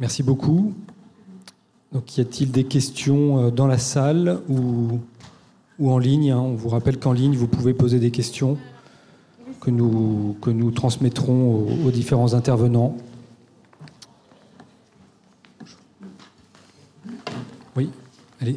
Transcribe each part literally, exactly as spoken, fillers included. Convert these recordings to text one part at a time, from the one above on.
Merci beaucoup. Donc, y a-t-il des questions dans la salle ou, ou en ligne? On vous rappelle qu'en ligne, vous pouvez poser des questions que nous, que nous transmettrons aux, aux différents intervenants. Oui, allez.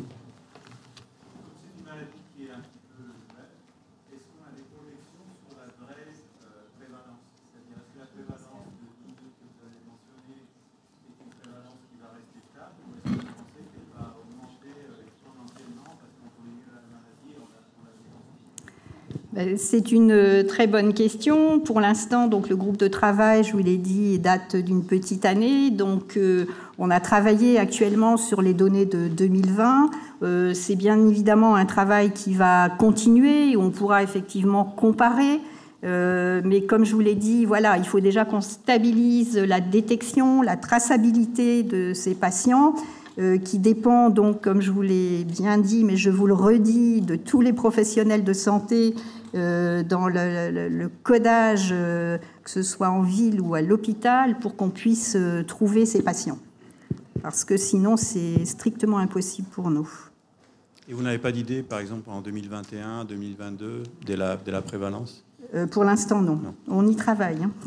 C'est une très bonne question. Pour l'instant, donc, le groupe de travail, je vous l'ai dit, date d'une petite année. Donc, euh, on a travaillé actuellement sur les données de deux mille vingt. Euh, c'est bien évidemment un travail qui va continuer. On pourra effectivement comparer. Euh, mais comme je vous l'ai dit, voilà, il faut déjà qu'on stabilise la détection, la traçabilité de ces patients, euh, qui dépend donc, comme je vous l'ai bien dit, mais je vous le redis, de tous les professionnels de santé euh, dans le, le, le codage, euh, que ce soit en ville ou à l'hôpital, pour qu'on puisse euh, trouver ces patients. Parce que sinon, c'est strictement impossible pour nous. Et vous n'avez pas d'idée, par exemple, en deux mille vingt et un, deux mille vingt-deux, de la, de la prévalence? Euh, pour l'instant, non. non. On y travaille. Hein.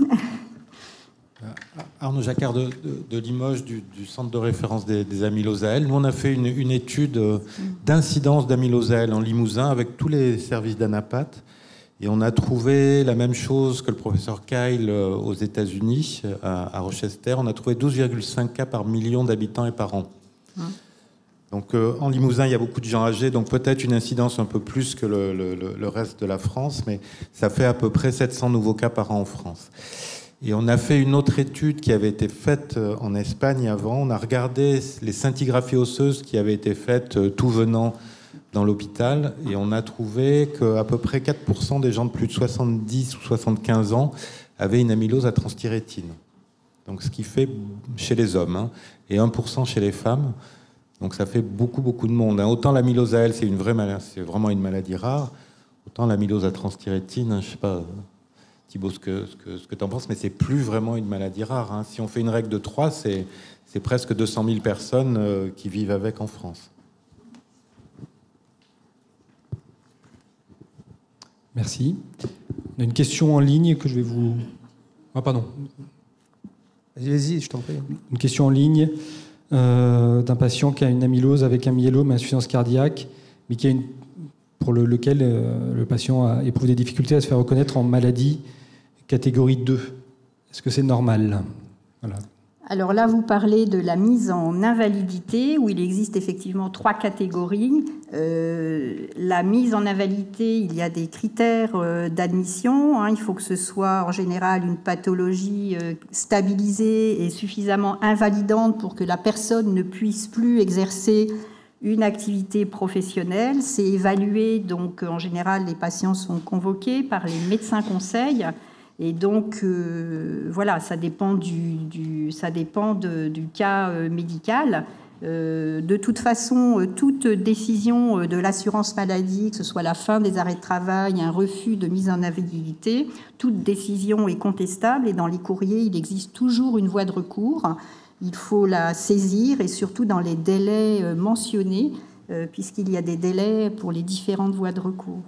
Arnaud Jacquard de, de, de Limoges, du, du Centre de référence des, des amyloses A L. Nous, on a fait une, une étude d'incidence d'amylose A L en Limousin avec tous les services d'Anapat. Et on a trouvé la même chose que le professeur Kyle aux États-Unis, à, à Rochester. On a trouvé douze virgule cinq cas par million d'habitants et par an. Hum. Donc, euh, en Limousin, il y a beaucoup de gens âgés, donc peut-être une incidence un peu plus que le, le, le reste de la France, mais ça fait à peu près sept cents nouveaux cas par an en France. Et on a fait une autre étude qui avait été faite en Espagne avant. On a regardé les scintigraphies osseuses qui avaient été faites tout venant dans l'hôpital, et on a trouvé qu'à peu près quatre pour cent des gens de plus de soixante-dix ou soixante-quinze ans avaient une amylose à transthyrétine. Donc, ce qui fait chez les hommes, hein, et un pour cent chez les femmes. Donc ça fait beaucoup, beaucoup de monde. Autant l'amylose A L, c'est une vraie maladie, c'est vraiment une maladie rare. Autant l'amylose à transthyrétine, je ne sais pas, Thibaut, ce que, ce que, ce que tu en penses, mais c'est plus vraiment une maladie rare. Hein. Si on fait une règle de trois, c'est, c'est presque deux cent mille personnes euh, qui vivent avec en France. Merci. On a une question en ligne que je vais vous... Ah, pardon. Vas-y, vas-y, je t'en prie. Une question en ligne. Euh, d'un patient qui a une amylose avec un myélome, insuffisance cardiaque, mais qui a une, pour le, lequel euh, le patient a, éprouve des difficultés à se faire reconnaître en maladie catégorie deux. Est-ce que c'est normal? Voilà. Alors là, vous parlez de la mise en invalidité, où il existe effectivement trois catégories. Euh, la mise en invalidité, il y a des critères euh, d'admission. Hein. Il faut que ce soit en général une pathologie euh, stabilisée et suffisamment invalidante pour que la personne ne puisse plus exercer une activité professionnelle. C'est évalué, donc en général, les patients sont convoqués par les médecins conseils. Et donc, euh, voilà, ça dépend du, du, ça dépend de, du cas euh, médical. Euh, de toute façon, euh, toute décision euh, de l'assurance maladie, que ce soit la fin des arrêts de travail, un refus de mise en invalidité, toute décision est contestable et dans les courriers, il existe toujours une voie de recours. Il faut la saisir et surtout dans les délais euh, mentionnés, euh, puisqu'il y a des délais pour les différentes voies de recours.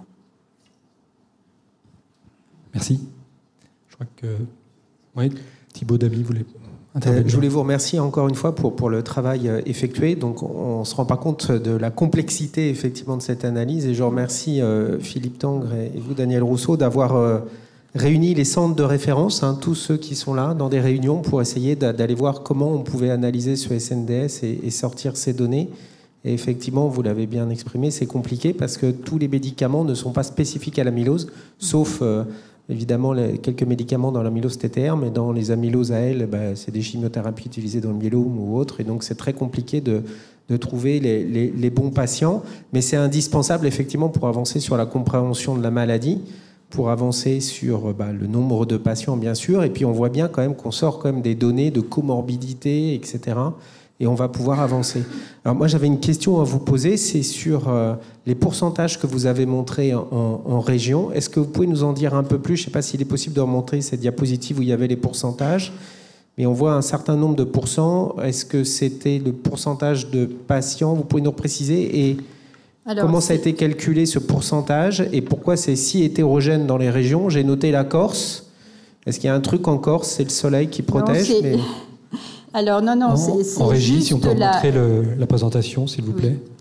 Merci. Je crois que oui, Thibaut Dabi voulait intervenir. Euh, je voulais vous remercier encore une fois pour, pour le travail effectué. Donc, on ne se rend pas compte de la complexité effectivement de cette analyse. Et je remercie euh, Philippe Tangre et vous, Daniel Rousseau, d'avoir euh, réuni les centres de référence, hein, tous ceux qui sont là, dans des réunions pour essayer d'aller voir comment on pouvait analyser ce S N D S et, et sortir ces données. Et effectivement, vous l'avez bien exprimé, c'est compliqué parce que tous les médicaments ne sont pas spécifiques à l'amylose, sauf... Euh, Évidemment, les, quelques médicaments dans l'amylose T T R, mais dans les amyloses A L, bah, c'est des chimiothérapies utilisées dans le myélome ou autre, et donc c'est très compliqué de, de trouver les, les, les bons patients. Mais c'est indispensable, effectivement, pour avancer sur la compréhension de la maladie, pour avancer sur bah, le nombre de patients, bien sûr, et puis on voit bien quand même qu'on sort quand même des données de comorbidité, et cetera, et on va pouvoir avancer. Alors moi, j'avais une question à vous poser, c'est sur euh, les pourcentages que vous avez montrés en, en, en région. Est-ce que vous pouvez nous en dire un peu plus? Je ne sais pas s'il est possible de remontrer cette diapositive où il y avait les pourcentages. mais on voit un certain nombre de pourcents. Est-ce que c'était le pourcentage de patients? Vous pouvez nous préciser? Et alors, comment ça a été calculé, ce pourcentage, et pourquoi c'est si hétérogène dans les régions? J'ai noté la Corse. Est-ce qu'il y a un truc en Corse? C'est le soleil qui protège? Non, mais... Alors non, non, c'est, c'est en régie, juste si on peut la... montrer le, la présentation, s'il vous plaît. Oui.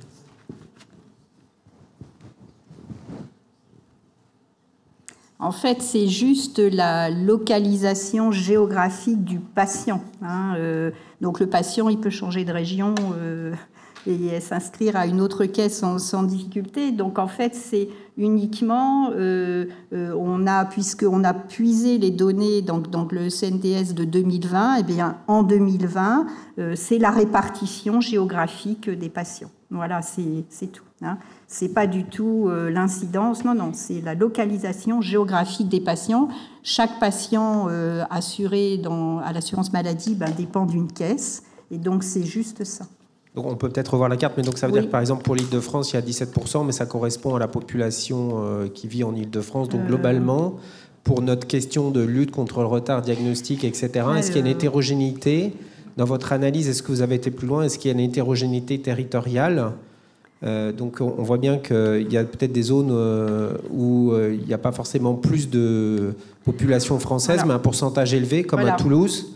En fait, c'est juste la localisation géographique du patient. Hein. Euh, donc le patient, il peut changer de région euh, et s'inscrire à une autre caisse sans, sans difficulté. Donc en fait, c'est uniquement, euh, euh, on a, puisqu'on a puisé les données dans, dans le C N D S de deux mille vingt, et bien en deux mille vingt, euh, c'est la répartition géographique des patients. Voilà, c'est, c'est tout. Hein. C'est pas du tout euh, l'incidence, non, non, c'est la localisation géographique des patients. Chaque patient euh, assuré dans, à l'assurance maladie ben, dépend d'une caisse, et donc c'est juste ça. Donc on peut peut-être revoir la carte, mais donc ça veut oui. dire que par exemple pour l'Île-de-France, il y a dix-sept pour cent, mais ça correspond à la population euh, qui vit en Île-de-France. Donc euh... globalement, pour notre question de lutte contre le retard diagnostique, et cetera, ouais, est-ce qu'il y a une hétérogénéité dans votre analyse? Est-ce que vous avez été plus loin? Est-ce qu'il y a une hétérogénéité territoriale? Euh, donc on voit bien qu'il y a peut-être des zones euh, où euh, il n'y a pas forcément plus de population française, voilà. mais un pourcentage élevé, comme voilà. à Toulouse.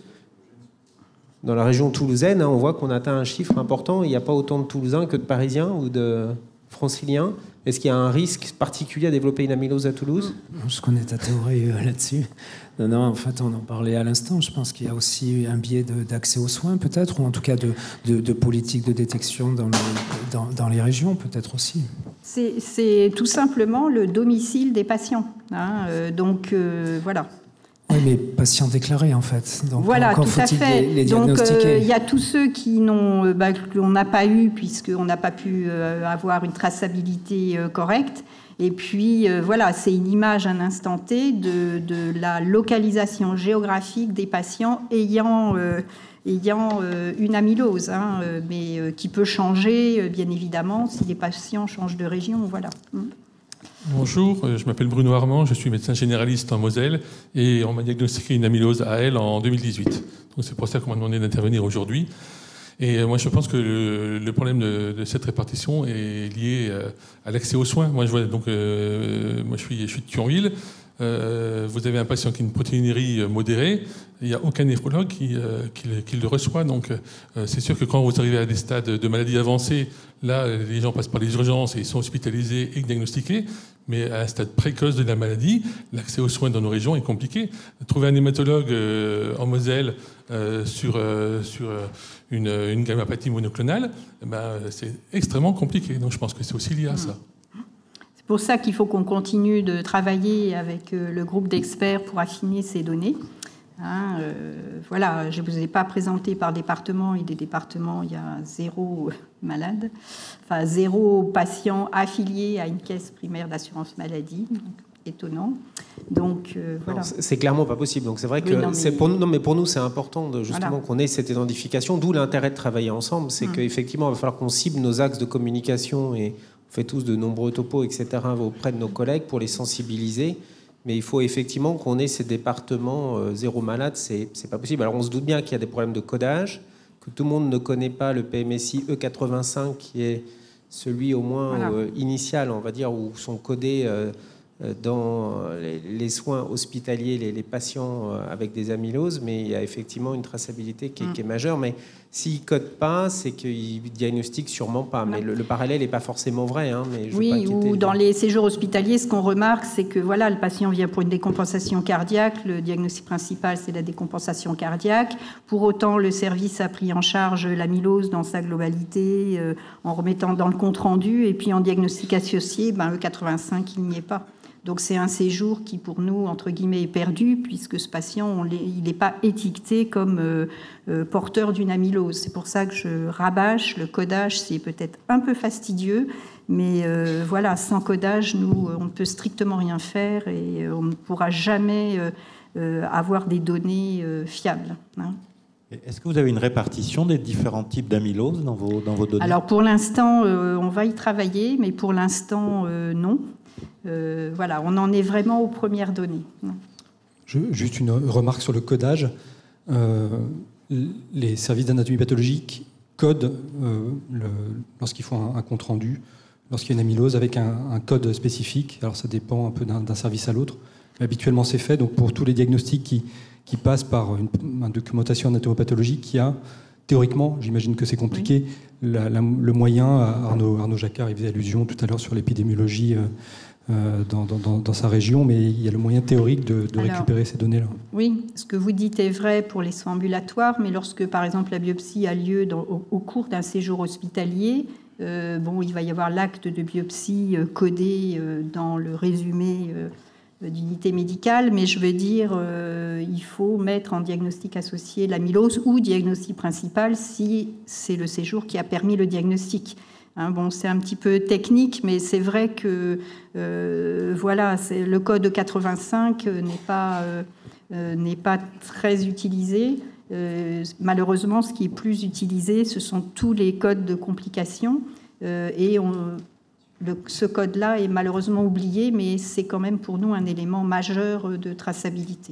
Dans la région toulousaine, hein, on voit qu'on atteint un chiffre important. Il n'y a pas autant de Toulousains que de Parisiens ou de Franciliens. Est-ce qu'il y a un risque particulier à développer une amylose à Toulouse? Je connais ta théorie euh, là-dessus. Non, non, en fait, on en parlait à l'instant. Je pense qu'il y a aussi un biais de, d'accès aux soins, peut-être, ou en tout cas de, de, de politique de détection dans, le, dans, dans les régions, peut-être aussi. C'est, c'est tout simplement le domicile des patients. Hein, euh, donc, euh, voilà. Oui, mais patients déclarés, en fait. Donc, voilà, tout à fait. Les, les Donc, il euh, y a tous ceux qui n'ont, bah, qu'on n'a pas eu, puisqu'on n'a pas pu euh, avoir une traçabilité euh, correcte. Et puis, euh, voilà, c'est une image à un instant T de, de la localisation géographique des patients ayant, euh, ayant euh, une amylose, hein, euh, mais euh, qui peut changer, euh, bien évidemment, si les patients changent de région. Voilà. Bonjour, je m'appelle Bruno Armand, je suis médecin généraliste en Moselle et on m'a diagnostiqué une amylose A L en deux mille dix-huit. Donc c'est pour ça qu'on m'a demandé d'intervenir aujourd'hui. Et moi je pense que le, le problème de, de cette répartition est lié à l'accès aux soins. Moi je vois donc euh, moi je suis je suis de Thionville. Euh, vous avez un patient qui a une protéinurie modérée, il n'y a aucun néphrologue qui, euh, qui, qui le reçoit. Donc euh, c'est sûr que quand vous arrivez à des stades de maladie avancée, là les gens passent par les urgences et ils sont hospitalisés et diagnostiqués. Mais à un stade précoce de la maladie, l'accès aux soins dans nos régions est compliqué. Trouver un hématologue euh, en Moselle euh, sur, euh, sur une, une gammapathie monoclonale, eh ben, c'est extrêmement compliqué. Donc je pense que c'est aussi lié à ça. C'est pour ça qu'il faut qu'on continue de travailler avec le groupe d'experts pour affiner ces données. Hein, euh, voilà, je ne vous ai pas présenté par département, et des départements, il y a zéro malade, enfin zéro patient affilié à une caisse primaire d'assurance maladie, donc, étonnant. Donc euh, voilà. Non, c'est clairement pas possible. Donc c'est vrai que oui, non, mais... c'est pour nous, non mais pour nous c'est important de, justement voilà. qu'on ait cette identification. D'où l'intérêt de travailler ensemble, c'est hum. qu'effectivement il va falloir qu'on cible nos axes de communication et on fait tous de nombreux topos, et cetera auprès de nos collègues pour les sensibiliser. Mais il faut effectivement qu'on ait ces départements euh, zéro malade, c'est, c'est pas possible. Alors on se doute bien qu'il y a des problèmes de codage, que tout le monde ne connaît pas le P M S I E quatre-vingt-cinq, qui est celui au moins voilà. euh, initial, on va dire, où sont codés euh, dans les, les soins hospitaliers les, les patients euh, avec des amyloses, mais il y a effectivement une traçabilité qui est, mmh. qui est majeure. Mais s'ils ne codent pas, c'est qu'ils diagnostiquent sûrement pas. Mais le, le parallèle n'est pas forcément vrai. Hein, mais je oui, ou dans les séjours hospitaliers, ce qu'on remarque, c'est que voilà, le patient vient pour une décompensation cardiaque. Le diagnostic principal, c'est la décompensation cardiaque. Pour autant, le service a pris en charge l'amylose dans sa globalité, euh, en remettant dans le compte-rendu. Et puis en diagnostic associé, ben, E quatre-vingt-cinq, il n'y est pas. Donc c'est un séjour qui, pour nous, entre guillemets, est perdu, puisque ce patient, on il n'est pas étiqueté comme euh, euh, porteur d'une amylose. C'est pour ça que je rabâche. Le codage, c'est peut-être un peu fastidieux, mais euh, voilà, sans codage, nous, on ne peut strictement rien faire et on ne pourra jamais euh, euh, avoir des données euh, fiables. Hein. Est-ce que vous avez une répartition des différents types d'amylose dans vos, dans vos données? Alors pour l'instant, euh, on va y travailler, mais pour l'instant, euh, non. Euh, voilà, on en est vraiment aux premières données. Je, juste une remarque sur le codage. euh, les services d'anatomie pathologique codent euh, le, lorsqu'ils font un, un compte-rendu, lorsqu'il y a une amylose, avec un, un code spécifique. Alors ça dépend un peu d'un, d'un service à l'autre. Mais habituellement, c'est fait. Donc pour tous les diagnostics qui, qui passent par une, une documentation anatomopathologique, il y a, théoriquement, j'imagine que c'est compliqué, oui. la, la, le moyen, Arnaud, Arnaud Jacquard, il faisait allusion tout à l'heure sur l'épidémiologie euh, euh, dans, dans, dans sa région, mais il y a le moyen théorique de, de Alors, récupérer ces données-là. Oui, ce que vous dites est vrai pour les soins ambulatoires, mais lorsque, par exemple, la biopsie a lieu dans, au, au cours d'un séjour hospitalier, euh, bon, il va y avoir l'acte de biopsie euh, codé euh, dans le résumé euh, d'unité médicale, mais je veux dire, euh, il faut mettre en diagnostic associé l'amylose ou diagnostic principal si c'est le séjour qui a permis le diagnostic. Hein, bon, c'est un petit peu technique, mais c'est vrai que euh, voilà, c'est, le code quatre-vingt-cinq n'est pas, euh, n'est pas très utilisé. Euh, malheureusement, ce qui est plus utilisé, ce sont tous les codes de complications. Euh, et on, le, ce code-là est malheureusement oublié, mais c'est quand même pour nous un élément majeur de traçabilité.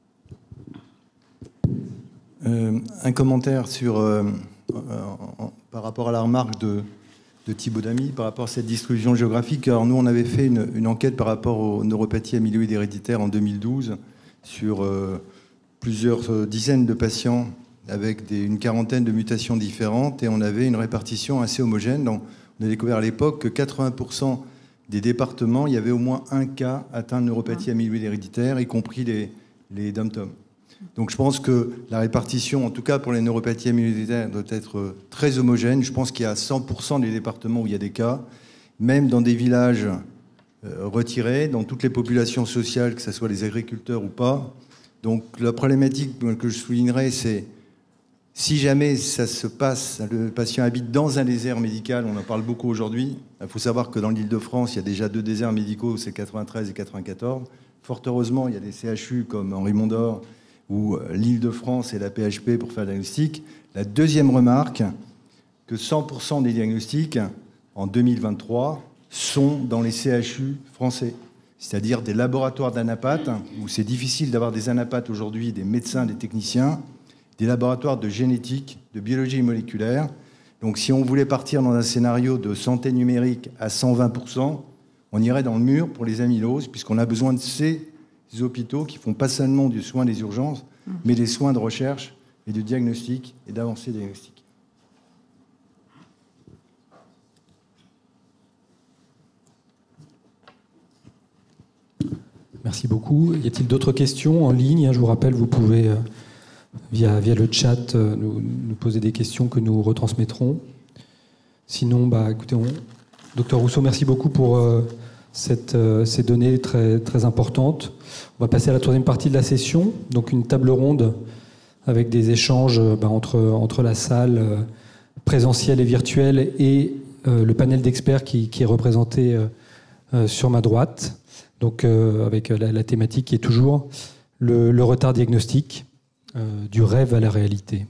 Euh, un commentaire sur, euh, euh, par rapport à la remarque de... de Thibaut Damy par rapport à cette distribution géographique. Alors nous, on avait fait une, une enquête par rapport aux neuropathies amyloïdes héréditaires en deux mille douze sur euh, plusieurs euh, dizaines de patients avec des, une quarantaine de mutations différentes et on avait une répartition assez homogène. Donc, on a découvert à l'époque que quatre-vingts pour cent des départements, il y avait au moins un cas atteint de neuropathie amyloïde héréditaire, y compris les, les D O M T O M. Donc je pense que la répartition, en tout cas pour les neuropathies amyloïdaires, doit être très homogène. Je pense qu'il y a cent pour cent des départements où il y a des cas, même dans des villages euh, retirés, dans toutes les populations sociales, que ce soit les agriculteurs ou pas. Donc la problématique que je soulignerai, c'est si jamais ça se passe, le patient habite dans un désert médical, on en parle beaucoup aujourd'hui. Il faut savoir que dans l'Île-de-France, il y a déjà deux déserts médicaux, c'est quatre-vingt-treize et quatre-vingt-quatorze. Fort heureusement, il y a des C H U comme Henri Mondor, ou l'Île-de-France et la P H P pour faire le diagnostic. La deuxième remarque, que cent pour cent des diagnostics en deux mille vingt-trois sont dans les C H U français, c'est-à-dire des laboratoires d'anapathes, où c'est difficile d'avoir des anapathes aujourd'hui, des médecins, des techniciens, des laboratoires de génétique, de biologie moléculaire. Donc si on voulait partir dans un scénario de santé numérique à cent vingt pour cent, on irait dans le mur pour les amyloses, puisqu'on a besoin de ces hôpitaux qui font pas seulement du soin des urgences, mais des soins de recherche et de diagnostic et d'avancée diagnostique. Merci beaucoup. Y a-t-il d'autres questions en ligne? Je vous rappelle, vous pouvez, euh, via, via le chat, euh, nous, nous poser des questions que nous retransmettrons. Sinon, bah, écoutez, on... docteur Rousseau, merci beaucoup pour euh, cette, euh, ces données très, très importantes. On va passer à la troisième partie de la session, donc une table ronde avec des échanges bah, entre, entre la salle euh, présentielle et virtuelle et euh, le panel d'experts qui, qui est représenté euh, euh, sur ma droite. Donc euh, avec la, la thématique qui est toujours le, le retard diagnostique, euh, du rêve à la réalité.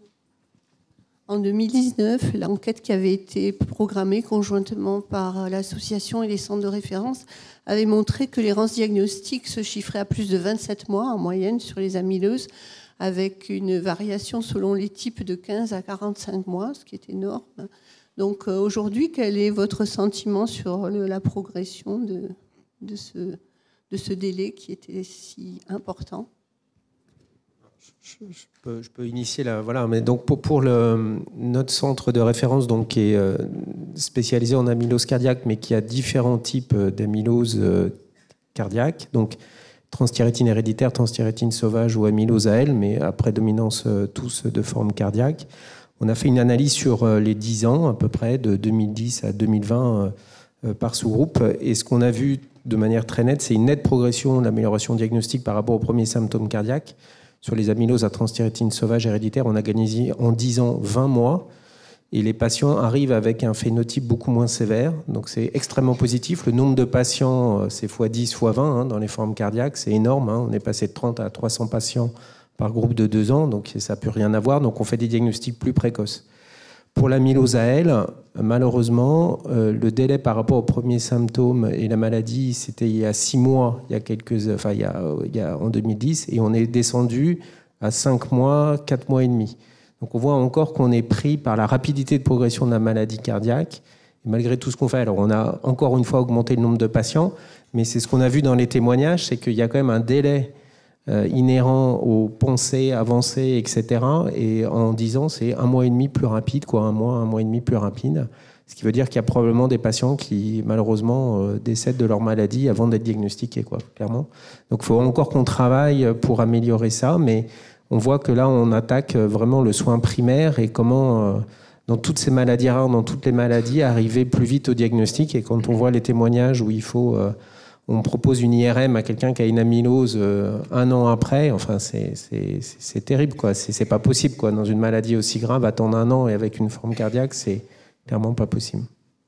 En deux mille dix-neuf, l'enquête qui avait été programmée conjointement par l'association et les centres de référence avait montré que l'errance diagnostique se chiffrait à plus de vingt-sept mois en moyenne sur les amyleuses, avec une variation selon les types de quinze à quarante-cinq mois, ce qui est énorme. Donc aujourd'hui, quel est votre sentiment sur le, la progression de, de, ce, de ce délai qui était si important ? Je, je, peux, je peux initier là, voilà. Mais donc pour, pour le, notre centre de référence, donc qui est euh, spécialisé en amylose cardiaque, mais qui a différents types d'amylose euh, cardiaque, donc transthyrétine héréditaire, transthyrétine sauvage ou amylose A L, mais à prédominance euh, tous de forme cardiaque. On a fait une analyse sur euh, les dix ans à peu près, de deux mille dix à deux mille vingt euh, par sous-groupe, et ce qu'on a vu de manière très nette, c'est une nette progression de l'amélioration diagnostique par rapport aux premiers symptômes cardiaques. Sur les amyloses à transthyrétine sauvage héréditaire, on a gagné en dix ans vingt mois et les patients arrivent avec un phénotype beaucoup moins sévère. Donc c'est extrêmement positif. Le nombre de patients, c'est fois dix, fois vingt hein, dans les formes cardiaques. C'est énorme. Hein. On est passé de trente à trois cents patients par groupe de deux ans. Donc ça n'a plus rien à voir. Donc on fait des diagnostics plus précoces. Pour l'amylose A L, malheureusement, euh, le délai par rapport aux premiers symptômes et la maladie, c'était il y a six mois, il y a quelques, enfin il y a, il y a en deux mille dix, et on est descendu à cinq mois, quatre mois et demi. Donc on voit encore qu'on est pris par la rapidité de progression de la maladie cardiaque. Et malgré tout ce qu'on fait, alors on a encore une fois augmenté le nombre de patients, mais c'est ce qu'on a vu dans les témoignages, c'est qu'il y a quand même un délai euh, inhérent aux pensées avancées, et cetera. Et en dix ans, c'est un mois et demi plus rapide, quoi, un mois, un mois et demi plus rapide. Ce qui veut dire qu'il y a probablement des patients qui, malheureusement, euh, décèdent de leur maladie avant d'être diagnostiqués, quoi, clairement. Donc il faut encore qu'on travaille pour améliorer ça, mais on voit que là, on attaque vraiment le soin primaire et comment, euh, dans toutes ces maladies rares, dans toutes les maladies, arriver plus vite au diagnostic. Et quand on voit les témoignages où il faut, euh, on propose une I R M à quelqu'un qui a une amylose euh, un an après, enfin, c'est, c'est, c'est, c'est terrible, quoi. C'est, c'est pas possible, quoi. Dans une maladie aussi grave, attendre un an et avec une forme cardiaque, c'est clairement pas possible.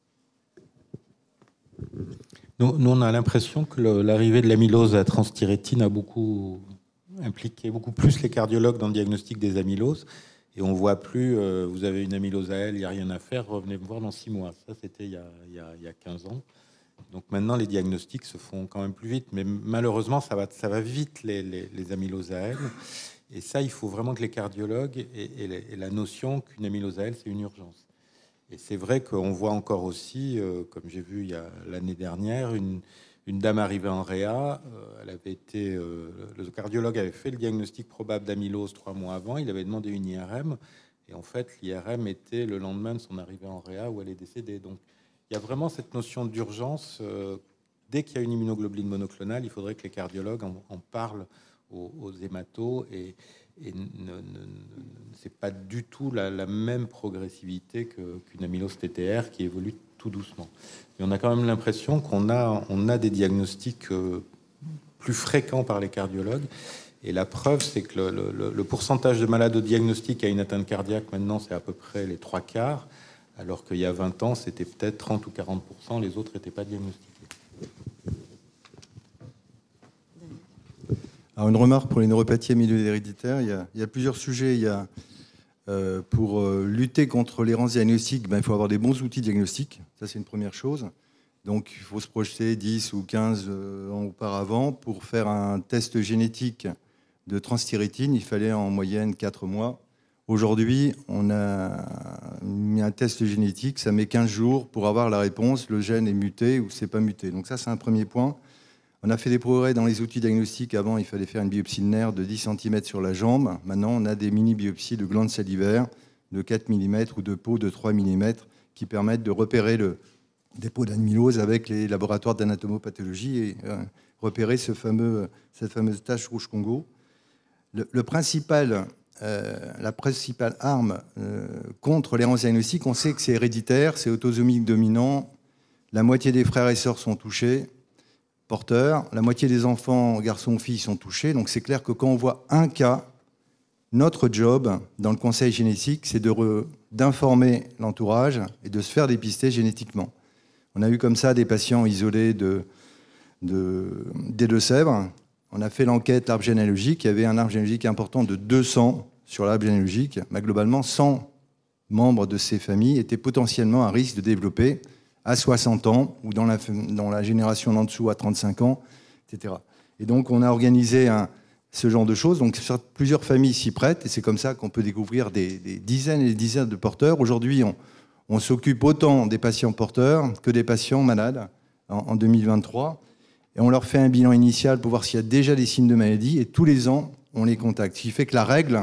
Nous, nous on a l'impression que le, l'arrivée de l'amylose à transthyrétine a beaucoup impliqué beaucoup plus les cardiologues dans le diagnostic des amyloses. Et on ne voit plus, euh, vous avez une amylose à L, il n'y a rien à faire, revenez me voir dans six mois. Ça, c'était il y a, il y a, il y a quinze ans. Donc maintenant, les diagnostics se font quand même plus vite. Mais malheureusement, ça va, ça va vite, les, les, les amyloses à L. Et ça, il faut vraiment que les cardiologues aient, aient, aient la notion qu'une amylose à L, c'est une urgence. Et c'est vrai qu'on voit encore aussi, euh, comme j'ai vu il y a l'année dernière, une... Une dame arrivée en réa, euh, elle avait été, euh, le cardiologue avait fait le diagnostic probable d'amylose trois mois avant, il avait demandé une I R M, et en fait, l'I R M était le lendemain de son arrivée en réa où elle est décédée. Donc, il y a vraiment cette notion d'urgence. Euh, dès qu'il y a une immunoglobuline monoclonale, il faudrait que les cardiologues en, en parlent aux, aux hématos, et, et ne, ne, c'est pas du tout la, la même progressivité que, qu'une amylose T T R qui évolue tout doucement. Mais on a quand même l'impression qu'on a, on a des diagnostics euh, plus fréquents par les cardiologues. Et la preuve, c'est que le, le, le pourcentage de malades au diagnostic à une atteinte cardiaque, maintenant, c'est à peu près les trois quarts, alors qu'il y a vingt ans, c'était peut-être trente ou quarante pour cent, les autres n'étaient pas diagnostiqués. Alors, une remarque pour les neuropathies amyloïdes héréditaires, il y a, il y a plusieurs sujets. Il y a Euh, pour euh, lutter contre l'errance diagnostique, ben, il faut avoir des bons outils diagnostiques. Ça, c'est une première chose. Donc, il faut se projeter dix ou quinze euh, ans auparavant. Pour faire un test génétique de transthyrétine, il fallait en moyenne quatre mois. Aujourd'hui, on a mis un test génétique, ça met quinze jours pour avoir la réponse. Le gène est muté ou c'est pas muté. Donc ça, c'est un premier point. On a fait des progrès dans les outils diagnostiques. Avant, il fallait faire une biopsie de nerf de dix centimètres sur la jambe. Maintenant, on a des mini-biopsies de glandes salivaires de quatre millimètres ou de peau de trois millimètres qui permettent de repérer le dépôt d'amylose avec les laboratoires d'anatomopathologie et euh, repérer ce fameux, cette fameuse tache rouge Congo. Le, le principal, euh, la principale arme euh, contre l'errance diagnostique, on sait que c'est héréditaire, c'est autosomique dominant. La moitié des frères et sœurs sont touchés. Porteurs, la moitié des enfants, garçons ou filles, sont touchés. Donc c'est clair que quand on voit un cas, notre job dans le conseil génétique, c'est de re, d'informer l'entourage et de se faire dépister génétiquement. On a eu comme ça des patients isolés de, de, des Deux-Sèvres. On a fait l'enquête l'arbre généalogique. Il y avait un arbre généalogique important de deux cents sur l'arbre généalogique. Mais globalement, cent membres de ces familles étaient potentiellement à risque de développer à soixante ans, ou dans la, dans la génération d'en dessous à trente-cinq ans, et cetera. Et donc, on a organisé un, ce genre de choses. Donc, plusieurs familles s'y prêtent, et c'est comme ça qu'on peut découvrir des, des dizaines et des dizaines de porteurs. Aujourd'hui, on, on s'occupe autant des patients porteurs que des patients malades en, en deux mille vingt-trois. Et on leur fait un bilan initial pour voir s'il y a déjà des signes de maladie, et tous les ans, on les contacte. Ce qui fait que la règle,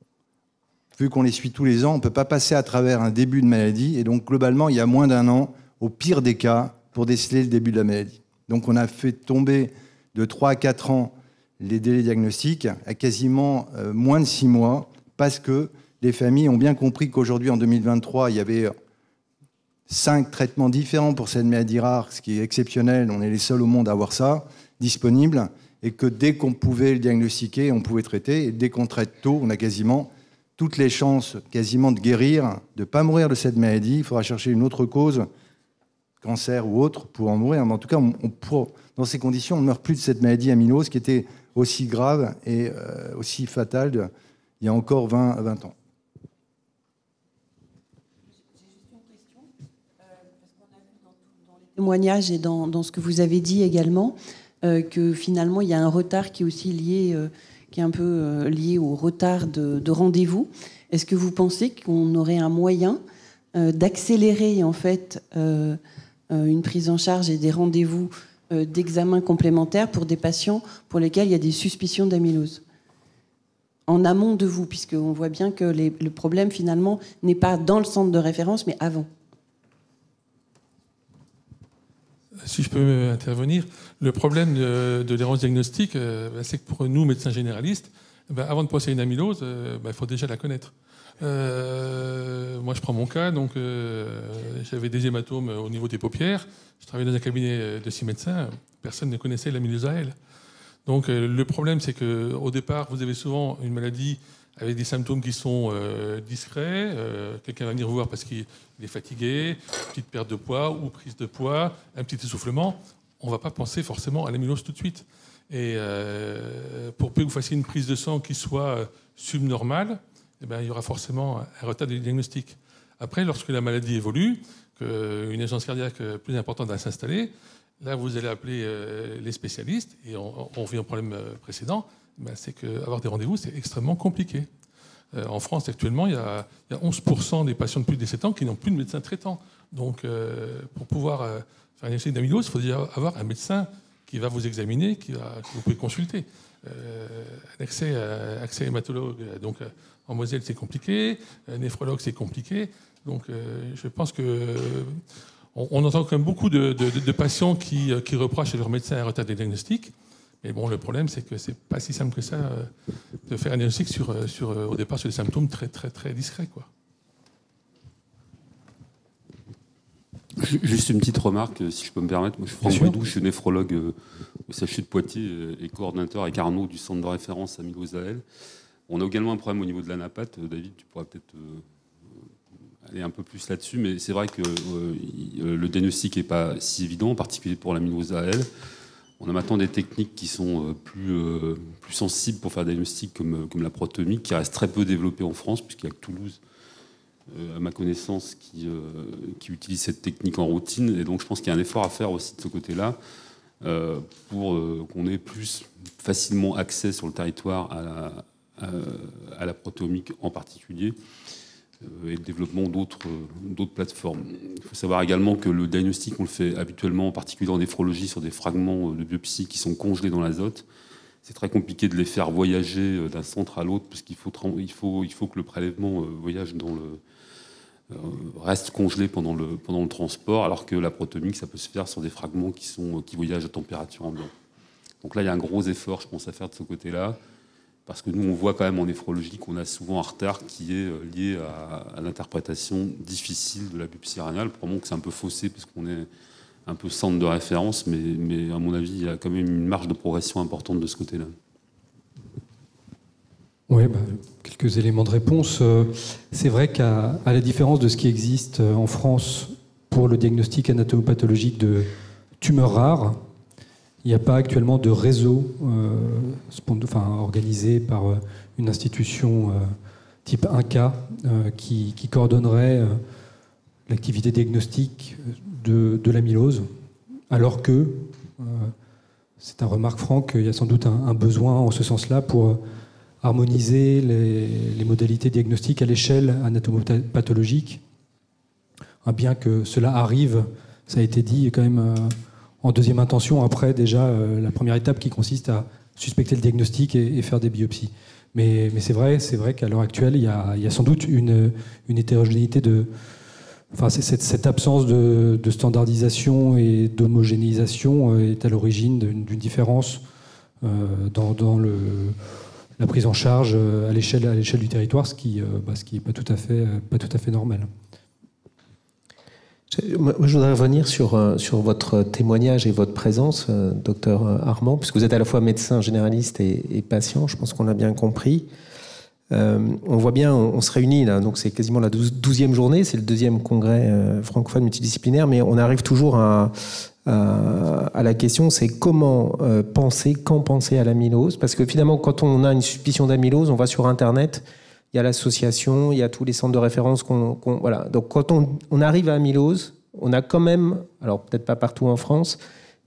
vu qu'on les suit tous les ans, on ne peut pas passer à travers un début de maladie, et donc, globalement, il y a moins d'un an, au pire des cas, pour déceler le début de la maladie. Donc on a fait tomber de trois à quatre ans les délais diagnostiques à quasiment euh, moins de six mois, parce que les familles ont bien compris qu'aujourd'hui, en deux mille vingt-trois, il y avait cinq traitements différents pour cette maladie rare, ce qui est exceptionnel, on est les seuls au monde à avoir ça, disponible, et que dès qu'on pouvait le diagnostiquer, on pouvait traiter, et dès qu'on traite tôt, on a quasiment toutes les chances quasiment de guérir, de ne pas mourir de cette maladie. Il faudra chercher une autre cause, cancer ou autre, pour en mourir. Mais en tout cas, on, on, pour, dans ces conditions, on ne meurt plus de cette maladie amylose qui était aussi grave et euh, aussi fatale de, il y a encore vingt à vingt ans. J'ai juste une question, euh, parce qu'on a vu dans, tout, dans les témoignages et dans, dans ce que vous avez dit également, euh, que finalement, il y a un retard qui est aussi lié, euh, qui est un peu euh, lié au retard de, de rendez-vous. Est-ce que vous pensez qu'on aurait un moyen euh, d'accélérer en fait euh, euh, une prise en charge et des rendez-vous euh, d'examen complémentaires pour des patients pour lesquels il y a des suspicions d'amylose ? En amont de vous, puisqu'on voit bien que les, le problème finalement n'est pas dans le centre de référence, mais avant. Si je peux intervenir, le problème de, de l'errance diagnostique, euh, c'est que pour nous, médecins généralistes, ben, avant de passer une amylose, euh, ben, il faut déjà la connaître. Euh, moi, je prends mon cas, donc euh, j'avais des hématomes au niveau des paupières. Je travaillais dans un cabinet de six médecins, personne ne connaissait l'amylose A L. Donc euh, le problème, c'est qu'au départ, vous avez souvent une maladie avec des symptômes qui sont euh, discrets. Euh, quelqu'un va venir vous voir parce qu'il est fatigué, petite perte de poids ou prise de poids, un petit essoufflement. On ne va pas penser forcément à l'amylose tout de suite. Et euh, pour peu que vous fassiez une prise de sang qui soit subnormale, eh ben, il y aura forcément un retard de diagnostic. Après, lorsque la maladie évolue, qu'une agence cardiaque plus importante va s'installer, là, vous allez appeler euh, les spécialistes, et on, on revient au problème précédent, ben, c'est qu'avoir des rendez-vous, c'est extrêmement compliqué. Euh, en France, actuellement, il y, a, il y a onze pour cent des patients de plus de dix-sept ans qui n'ont plus de médecin traitant. Donc, euh, pour pouvoir euh, faire un diagnostic d'amylose, il faut déjà avoir un médecin qui va vous examiner, qui va, que vous pouvez consulter. Euh, l'accès à, accès à hématologue, donc en Moselle, c'est compliqué. Un néphrologue, c'est compliqué. Donc, euh, je pense que... On, on entend quand même beaucoup de, de, de patients qui, qui reprochent à leur médecin un retard de diagnostic. Mais bon, le problème, c'est que c'est pas si simple que ça euh, de faire un diagnostic sur, sur, au départ sur des symptômes très, très, très discrets, quoi. Juste une petite remarque, si je peux me permettre. Moi, je suis Franck Boidou, je suis néphrologue au C H U de Poitiers et coordinateur avec Arnaud du centre de référence amylose A L. On a également un problème au niveau de l'anapat. David, tu pourras peut-être aller un peu plus là-dessus, mais c'est vrai que euh, le diagnostic n'est pas si évident, en particulier pour l'amylose A L. On a maintenant des techniques qui sont plus, euh, plus sensibles pour faire des diagnostics comme, comme la protomie, qui reste très peu développée en France, puisqu'il y a que Toulouse, euh, à ma connaissance, qui, euh, qui utilise cette technique en routine. Et donc je pense qu'il y a un effort à faire aussi de ce côté-là, euh, pour euh, qu'on ait plus facilement accès sur le territoire à la, à, à la protomique en particulier, et le développement d'autres d'autres plateformes. Il faut savoir également que le diagnostic, on le fait habituellement, en particulier en néphrologie, sur des fragments de biopsie qui sont congelés dans l'azote. C'est très compliqué de les faire voyager d'un centre à l'autre, parce qu'il faut, il faut, il faut que le prélèvement voyage dans le, reste congelé pendant le, pendant le transport, alors que la protomique, ça peut se faire sur des fragments qui, sont, qui voyagent à température ambiante. Donc là, il y a un gros effort, je pense, à faire de ce côté-là. Parce que nous, on voit quand même en néphrologie qu'on a souvent un retard qui est lié à, à l'interprétation difficile de la biopsie rénale. Probablement que c'est un peu faussé parce qu'on est un peu centre de référence, mais, mais à mon avis, il y a quand même une marge de progression importante de ce côté-là. Oui, bah, quelques éléments de réponse. C'est vrai qu'à à la différence de ce qui existe en France pour le diagnostic anatomopathologique de tumeurs rares, il n'y a pas actuellement de réseau euh, enfin, organisé par euh, une institution euh, type I N C A euh, qui, qui coordonnerait euh, l'activité diagnostique de, de l'amylose, alors que, euh, c'est un remarque franc, il y a sans doute un, un besoin en ce sens-là pour harmoniser les, les modalités diagnostiques à l'échelle anatomopathologique. Bien que cela arrive, ça a été dit quand même... Euh, en deuxième intention, après déjà euh, la première étape qui consiste à suspecter le diagnostic et, et faire des biopsies. Mais, mais c'est vrai, c'est vrai qu'à l'heure actuelle, il y a, il y a sans doute une, une hétérogénéité de... Enfin, cette, cette absence de, de standardisation et d'homogénéisation euh, est à l'origine d'une, d'une différence euh, dans, dans le, la prise en charge à l'échelle, à l'échelle du territoire, ce qui, euh, bah, ce qui n'est pas tout à fait, pas tout à fait normal. Moi, je voudrais revenir sur, sur votre témoignage et votre présence, docteur Armand, puisque vous êtes à la fois médecin généraliste et, et patient, je pense qu'on l'a bien compris. Euh, on voit bien, on, on se réunit là, donc c'est quasiment la douzième journée, c'est le deuxième congrès euh, francophone multidisciplinaire, mais on arrive toujours à, à, à la question, c'est comment euh, penser, quand penser à l'amylose, parce que finalement, quand on a une suspicion d'amylose, on va sur Internet. Il y a l'association, il y a tous les centres de référence. Qu'on, qu'on, voilà. Donc quand on, on arrive à amylose, on a quand même, alors peut-être pas partout en France,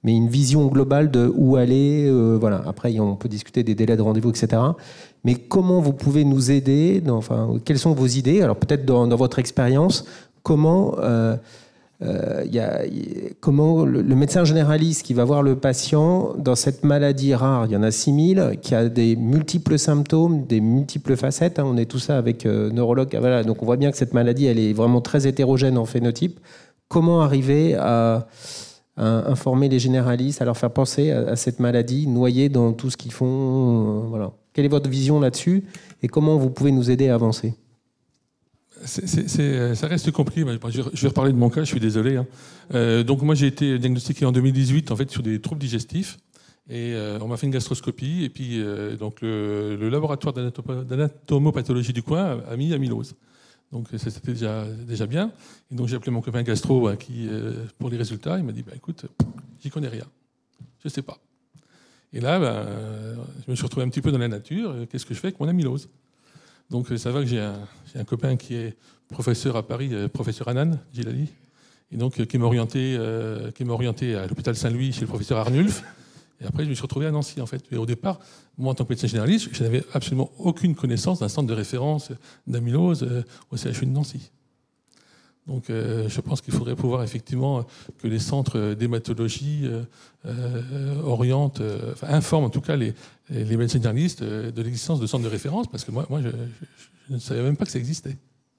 mais une vision globale de où aller. Euh, voilà. Après, on peut discuter des délais de rendez-vous, et cetera. Mais comment vous pouvez nous aider dans, enfin, quelles sont vos idées? Alors peut-être dans, dans votre expérience, comment, euh, euh, y a, y, comment le, le médecin généraliste qui va voir le patient dans cette maladie rare, il y en a six mille, qui a des multiples symptômes, des multiples facettes. Hein, on est tout ça avec euh, neurologue. Voilà, donc on voit bien que cette maladie, elle est vraiment très hétérogène en phénotype. Comment arriver à à informer les généralistes, à leur faire penser à, à cette maladie noyée dans tout ce qu'ils font. Euh, voilà. Quelle est votre vision là-dessus et comment vous pouvez nous aider à avancer? c'est, c'est, c'est, Ça reste compliqué. Je vais reparler de mon cas, je suis désolé. Hein. Euh, donc moi j'ai été diagnostiqué en deux mille dix-huit en fait, sur des troubles digestifs. Et euh, on m'a fait une gastroscopie. Et puis euh, donc le, le laboratoire d'anatomopathologie du coin a, a mis amylose. Donc c'était déjà, déjà bien. Et donc j'ai appelé mon copain gastro hein, qui, euh, pour les résultats. Il m'a dit bah, écoute, j'y connais rien. Je ne sais pas. Et là, bah, je me suis retrouvé un petit peu dans la nature. Qu'est-ce que je fais avec mon amylose? Donc ça va que j'ai un, j'ai un copain qui est professeur à Paris, euh, professeur Anan Gilali, et donc euh, qui m'a orienté, euh, qui m'a orienté à l'hôpital Saint-Louis chez le professeur Arnulf. Et après, je me suis retrouvé à Nancy, en fait. Et au départ, moi, en tant que médecin généraliste, je n'avais absolument aucune connaissance d'un centre de référence d'amylose euh, au C H U de Nancy. Donc, euh, je pense qu'il faudrait pouvoir, effectivement, que les centres d'hématologie euh, euh, orientent, euh, enfin, informent, en tout cas, les, les médecins généralistes euh, de l'existence de centres de référence, parce que moi, moi je, je, je ne savais même pas que ça existait.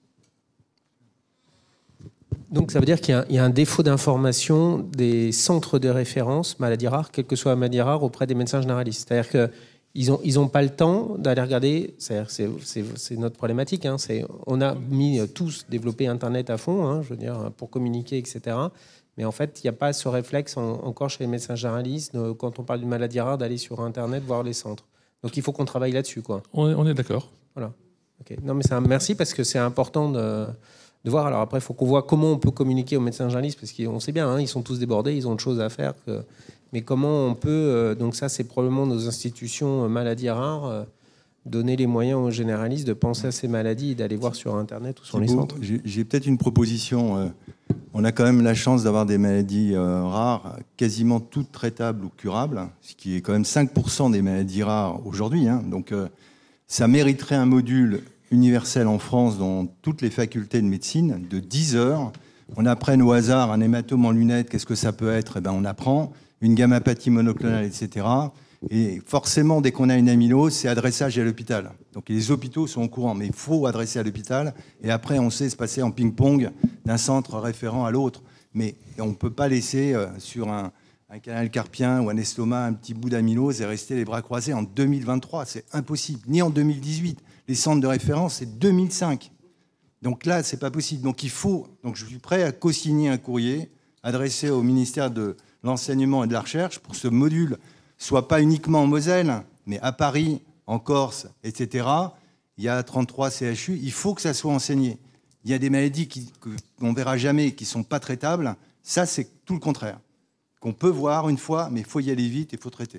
Donc ça veut dire qu'il y a un, il y a un défaut d'information des centres de référence maladies rares, quelle que soit la maladie rare, auprès des médecins généralistes. C'est-à-dire qu'ils n'ont ils ont pas le temps d'aller regarder. C'est, c'est, c'est notre problématique. Hein, c'est, on a mis tous développé Internet à fond, hein, je veux dire, pour communiquer, et cetera. Mais en fait, il n'y a pas ce réflexe en, encore chez les médecins généralistes, de, quand on parle d'une maladie rare, d'aller sur Internet voir les centres. Donc il faut qu'on travaille là-dessus, quoi. On est, on est d'accord. Voilà. Okay. Non, mais c'est un, merci parce que c'est important de... de voir. Alors après, il faut qu'on voit comment on peut communiquer aux médecins généralistes, parce qu'on sait bien, hein, ils sont tous débordés, ils ont autre chose à faire. Que... Mais comment on peut... Euh, donc ça, c'est probablement nos institutions euh, maladies rares, euh, donner les moyens aux généralistes de penser à ces maladies et d'aller voir sur Internet ou sur les centres. J'ai, j'ai peut-être une proposition. Euh, on a quand même la chance d'avoir des maladies euh, rares, quasiment toutes traitables ou curables, ce qui est quand même cinq pour cent des maladies rares aujourd'hui. Hein, donc euh, ça mériterait un module universel en France dans toutes les facultés de médecine de dix heures. On apprenne au hasard un hématome en lunettes, qu'est-ce que ça peut être? Eh ben, on apprend une gammapathie monoclonale, et cetera. Et forcément, dès qu'on a une amylose, c'est adressage à l'hôpital. Donc les hôpitaux sont au courant, mais il faut adresser à l'hôpital. Et après, on sait se passer en ping-pong d'un centre référent à l'autre. Mais on ne peut pas laisser euh, sur un, un canal carpien ou un estomac un petit bout d'amylose et rester les bras croisés en deux mille vingt-trois. C'est impossible. Ni en deux mille dix-huit. Les centres de référence, c'est deux mille cinq. Donc là, c'est pas possible. Donc il faut. Donc je suis prêt à co-signer un courrier adressé au ministère de l'Enseignement et de la Recherche pour que ce module soit pas uniquement en Moselle, mais à Paris, en Corse, et cetera. Il y a trente-trois C H U. Il faut que ça soit enseigné. Il y a des maladies qui, qu'on verra jamais, qui sont pas traitables. Ça, c'est tout le contraire. Qu'on peut voir une fois, mais il faut y aller vite et il faut traiter.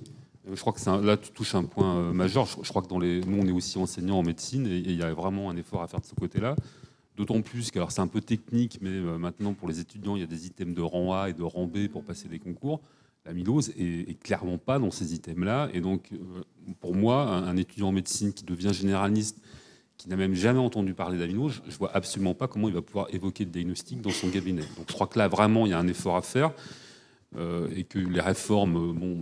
Je crois que c'est un, là, tu touches un point euh, majeur. Je, je crois que dans les, nous, on est aussi enseignants en médecine et il y a vraiment un effort à faire de ce côté-là. D'autant plus que, alors c'est un peu technique, mais euh, maintenant, pour les étudiants, il y a des items de rang A et de rang B pour passer des concours. L'amylose est, est clairement pas dans ces items-là. Et donc, euh, pour moi, un, un étudiant en médecine qui devient généraliste, qui n'a même jamais entendu parler d'amylose, je vois absolument pas comment il va pouvoir évoquer le diagnostic dans son cabinet. Donc, je crois que là, vraiment, il y a un effort à faire euh, et que les réformes, bon,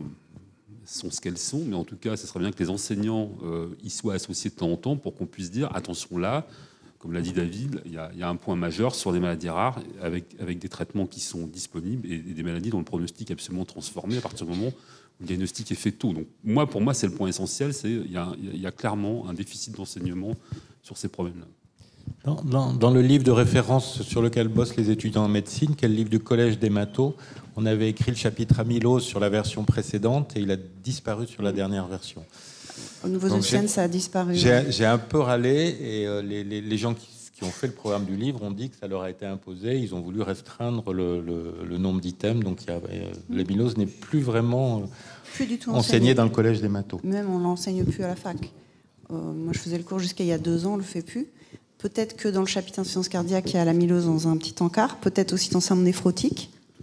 sont ce qu'elles sont, mais en tout cas, ce serait bien que les enseignants euh, y soient associés de temps en temps pour qu'on puisse dire, attention là, comme l'a dit David, il y, y a un point majeur sur des maladies rares avec, avec des traitements qui sont disponibles et, et des maladies dont le pronostic est absolument transformé à partir du moment où le diagnostic est fait tôt. Donc moi, pour moi, c'est le point essentiel, c'est il y, y, y a clairement un déficit d'enseignement sur ces problèmes-là. Dans, dans, dans le livre de référence sur lequel bossent les étudiants en médecine, qui est le livre du Collège d'hémato, on avait écrit le chapitre amylose sur la version précédente et il a disparu sur la dernière version. Au niveau de Sienne, ça a disparu. J'ai, j'ai un peu râlé et euh, les, les, les gens qui, qui ont fait le programme du livre ont dit que ça leur a été imposé. Ils ont voulu restreindre le, le, le nombre d'items. Donc il y a, euh, l'amylose n'est plus vraiment euh, plus du tout enseigné, enseigné dans le Collège d'hémato. Même on ne l'enseigne plus à la fac. Euh, moi, je faisais le cours jusqu'à il y a deux ans, on ne le fait plus. Peut-être que dans le chapitre insuffisance cardiaque, il y a l'amylose dans un petit encart. Peut-être aussi dans le syndrome néphrotique.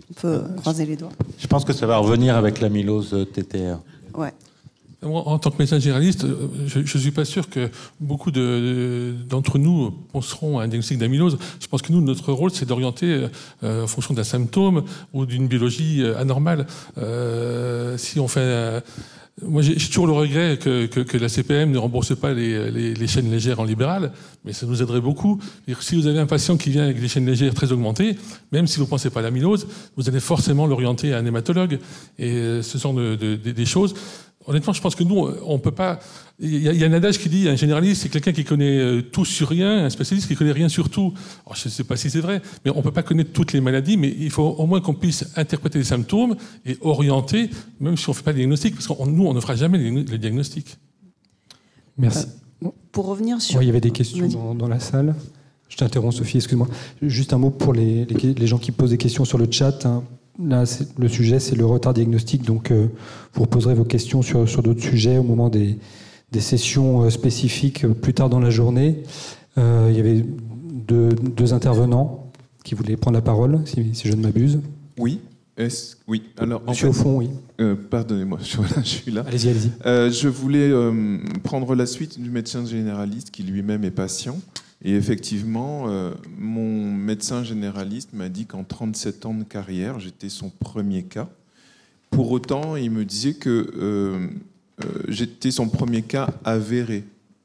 On peut croiser les doigts. Je pense que ça va revenir avec l'amylose T T R. Ouais. Moi, en tant que médecin généraliste, je ne suis pas sûr que beaucoup de, d'entre nous penseront à un diagnostic d'amylose. Je pense que nous, notre rôle, c'est d'orienter euh, en fonction d'un symptôme ou d'une biologie anormale. Euh, si on fait... Euh, moi, j'ai, j'ai toujours le regret que, que, que la C P M ne rembourse pas les, les, les chaînes légères en libéral, mais ça nous aiderait beaucoup. Si vous avez un patient qui vient avec des chaînes légères très augmentées, même si vous ne pensez pas à l'amylose, vous allez forcément l'orienter à un hématologue. Et ce genre de, de, de, des choses... Honnêtement, je pense que nous, on peut pas... Il y, y a un adage qui dit un généraliste, c'est quelqu'un qui connaît tout sur rien, un spécialiste qui connaît rien sur tout. Alors, je ne sais pas si c'est vrai, mais on ne peut pas connaître toutes les maladies, mais il faut au moins qu'on puisse interpréter les symptômes et orienter, même si on ne fait pas de diagnostic, parce que nous, on ne fera jamais le diagnostic. Merci. Euh, pour revenir sur... Ouais, il y avait des questions dans, dans la salle. Je t'interromps, Sophie, excuse-moi. Juste un mot pour les, les, les gens qui posent des questions sur le chat. Hein. Là, le sujet, c'est le retard diagnostique. Donc, euh, vous reposerez vos questions sur, sur d'autres sujets au moment des, des sessions euh, spécifiques euh, plus tard dans la journée. Euh, il y avait deux, deux intervenants qui voulaient prendre la parole, si, si je ne m'abuse. Oui. Est-ce, oui. Alors, Monsieur en au fait, fond, oui. Euh, pardonnez-moi, je, voilà, je suis là. Allez-y, allez-y. Euh, je voulais euh, prendre la suite du médecin généraliste qui lui-même est patient. Et effectivement, euh, mon médecin généraliste m'a dit qu'en trente-sept ans de carrière, j'étais son premier cas. Pour autant, il me disait que euh, euh, j'étais son premier cas avéré.